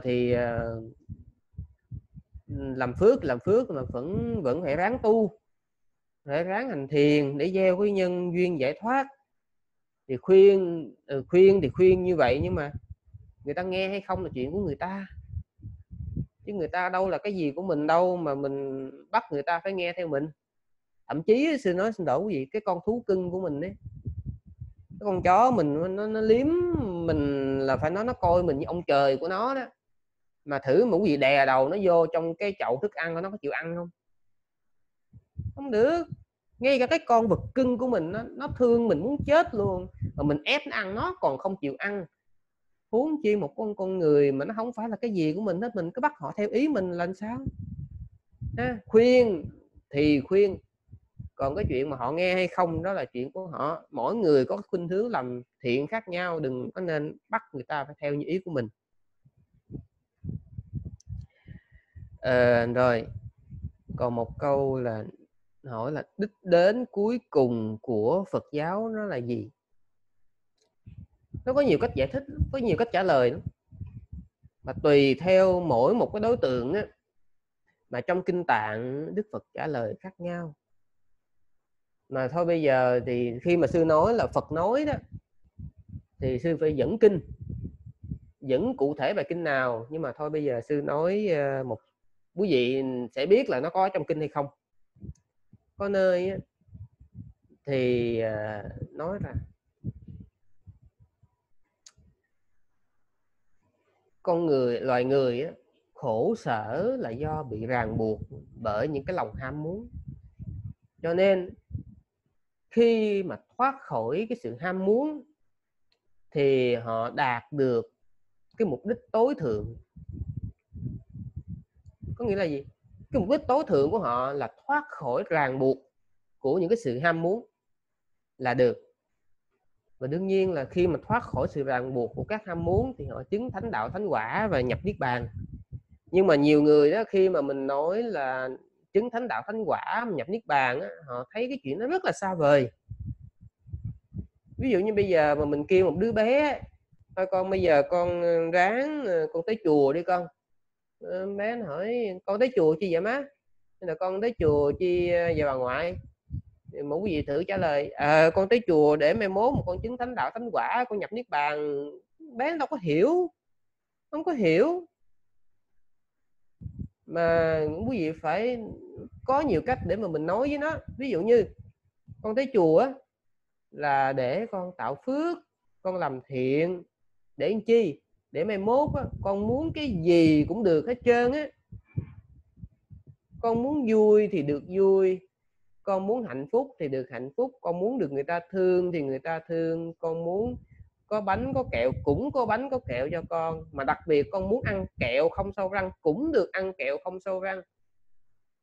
làm phước mà vẫn phải ráng tu, phải ráng hành thiền để gieo cái nhân duyên giải thoát. Thì khuyên như vậy, nhưng mà người ta nghe hay không là chuyện của người ta, chứ người ta đâu là cái gì của mình đâu mà mình bắt người ta phải nghe theo mình. Thậm chí xin lỗi gì, cái con thú cưng của mình ấy, cái con chó mình nó liếm mình là phải nói nó coi mình như ông trời của nó đó. Mà thử một gì đè đầu nó vô trong cái chậu thức ăn, nó có chịu ăn không? Không được. Ngay cả cái con vật cưng của mình nó thương mình muốn chết luôn, mà mình ép nó ăn nó còn không chịu ăn, huống chi một con người mà nó không phải là cái gì của mình hết, mình cứ bắt họ theo ý mình là sao? Khuyên thì khuyên, còn cái chuyện mà họ nghe hay không đó là chuyện của họ. Mỗi người có khuynh hướng làm thiện khác nhau, đừng có nên bắt người ta phải theo như ý của mình. Rồi còn một câu là hỏi là đích đến cuối cùng của Phật giáo nó là gì? Nó có nhiều cách giải thích, có nhiều cách trả lời đó. Mà tùy theo mỗi một cái đối tượng á, mà trong kinh tạng Đức Phật trả lời khác nhau. Mà thôi bây giờ thì khi mà sư nói là Phật nói đó, thì sư phải dẫn kinh, dẫn cụ thể bài kinh nào. Nhưng mà thôi bây giờ sư nói một, quý vị sẽ biết là nó có trong kinh hay không. Có nơi á, thì nói rằng con người, loài người á, khổ sở là do bị ràng buộc bởi những cái lòng ham muốn. Cho nên khi mà thoát khỏi cái sự ham muốn thì họ đạt được cái mục đích tối thượng. Có nghĩa là gì? Cái mục đích tối thượng của họ là thoát khỏi ràng buộc của những cái sự ham muốn là được. Và đương nhiên là khi mà thoát khỏi sự ràng buộc của các ham muốn thì họ chứng thánh đạo, thánh quả và nhập niết bàn. Nhưng mà nhiều người đó, khi mà mình nói là chứng thánh đạo, thánh quả, nhập niết bàn á, họ thấy cái chuyện nó rất là xa vời. Ví dụ như bây giờ mà mình kêu một đứa bé thôi, con bây giờ con ráng con tới chùa đi con. Bé nó hỏi con tới chùa chi vậy má? Nên là con tới chùa chi về bà ngoại? Một quý vị thử trả lời con tới chùa để mai mốt một con chứng thánh đạo, thánh quả, con nhập niết bàn. Bé nó đâu có hiểu, không có hiểu. Mà quý vị phải có nhiều cách để mà mình nói với nó. Ví dụ như con tới chùa là để con tạo phước, con làm thiện. Để làm chi? Để mai mốt con muốn cái gì cũng được hết trơn á. Con muốn vui thì được vui, con muốn hạnh phúc thì được hạnh phúc, con muốn được người ta thương thì người ta thương, con muốn có bánh có kẹo cũng có bánh có kẹo cho con. Mà đặc biệt con muốn ăn kẹo không sâu răng cũng được ăn kẹo không sâu răng.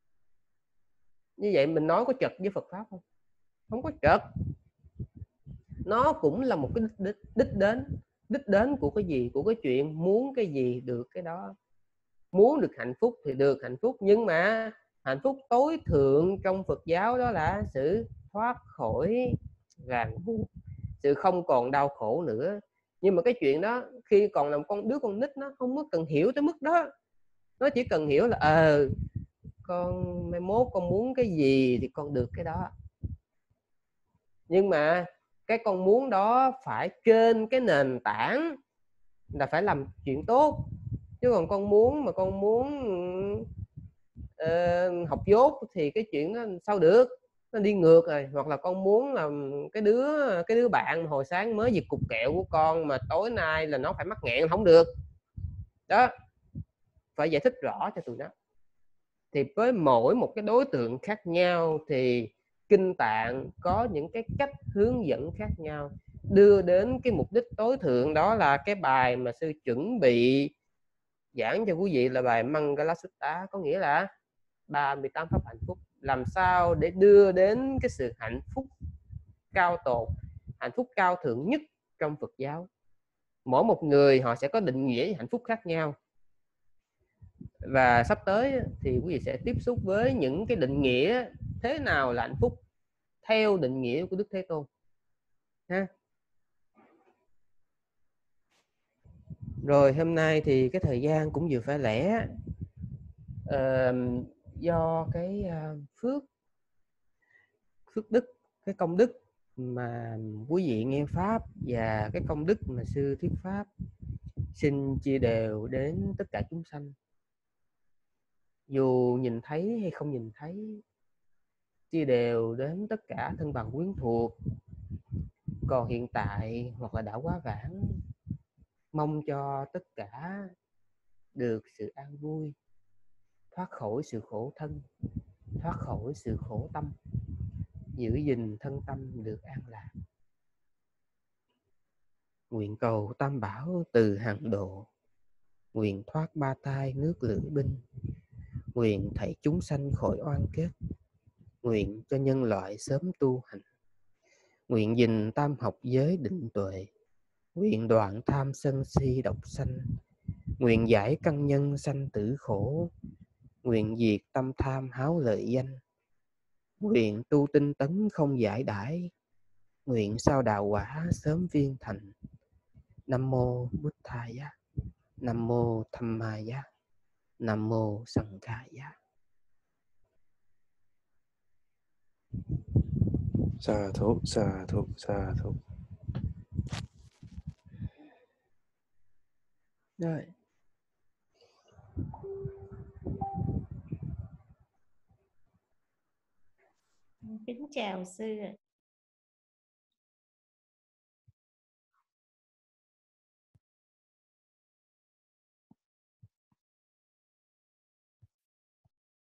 Như vậy mình nói có chật với Phật Pháp không? Không có chật. nó cũng là một cái đích đến của cái gì, của cái chuyện muốn cái gì được cái đó. Muốn được hạnh phúc thì được hạnh phúc, nhưng mà hạnh phúc tối thượng trong Phật giáo đó là sự thoát khỏi ràng buộc, sự không còn đau khổ nữa. Nhưng mà cái chuyện đó khi còn là một đứa con nít nó không có cần hiểu tới mức đó, nó chỉ cần hiểu là con mai mốt con muốn cái gì thì con được cái đó. Nhưng mà cái con muốn đó phải trên cái nền tảng là phải làm chuyện tốt, chứ còn con muốn học dốt thì cái chuyện đó sao được, nó đi ngược rồi. Hoặc là con muốn là cái đứa bạn hồi sáng mới giật cục kẹo của con mà tối nay là nó phải mắc nghẹn, không được đó, phải giải thích rõ cho tụi nó. Thì với mỗi một cái đối tượng khác nhau thì Kinh Tạng có những cái cách hướng dẫn khác nhau đưa đến cái mục đích tối thượng. Đó là cái bài mà sư chuẩn bị giảng cho quý vị là bài Mangala Sutta, có nghĩa là 38 pháp hạnh phúc, làm sao để đưa đến cái sự hạnh phúc cao tột, hạnh phúc cao thượng nhất trong Phật giáo. Mỗi một người họ sẽ có định nghĩa hạnh phúc khác nhau, và sắp tới thì quý vị sẽ tiếp xúc với những cái định nghĩa thế nào là hạnh phúc theo định nghĩa của Đức Thế Tôn ha. Rồi hôm nay thì cái thời gian cũng vừa phải lẽ, do cái phước đức, cái công đức mà quý vị nghe pháp và cái công đức mà sư thuyết pháp, xin chia đều đến tất cả chúng sanh, dù nhìn thấy hay không nhìn thấy, chia đều đến tất cả thân bằng quyến thuộc, còn hiện tại hoặc là đã quá vãng. Mong cho tất cả được sự an vui, thoát khỏi sự khổ thân, thoát khỏi sự khổ tâm, giữ gìn thân tâm được an lạc. Nguyện cầu Tam Bảo từ hàng độ, nguyện thoát ba tai nước lửa binh, nguyện thảy chúng sanh khỏi oan kết, nguyện cho nhân loại sớm tu hành, nguyện gìn tam học giới định tuệ, nguyện đoạn tham sân si độc sanh, nguyện giải căn nhân sanh tử khổ, nguyện diệt tâm tham háo lợi danh, nguyện tu tinh tấn không giải đãi, nguyện sao đạo quả sớm viên thành. Nam mô Bụt Thaya, Nam mô Dhammaya, Nam mô Sanghaya. Sa thú, sa thú, sa thú. Rồi. Kính chào sư.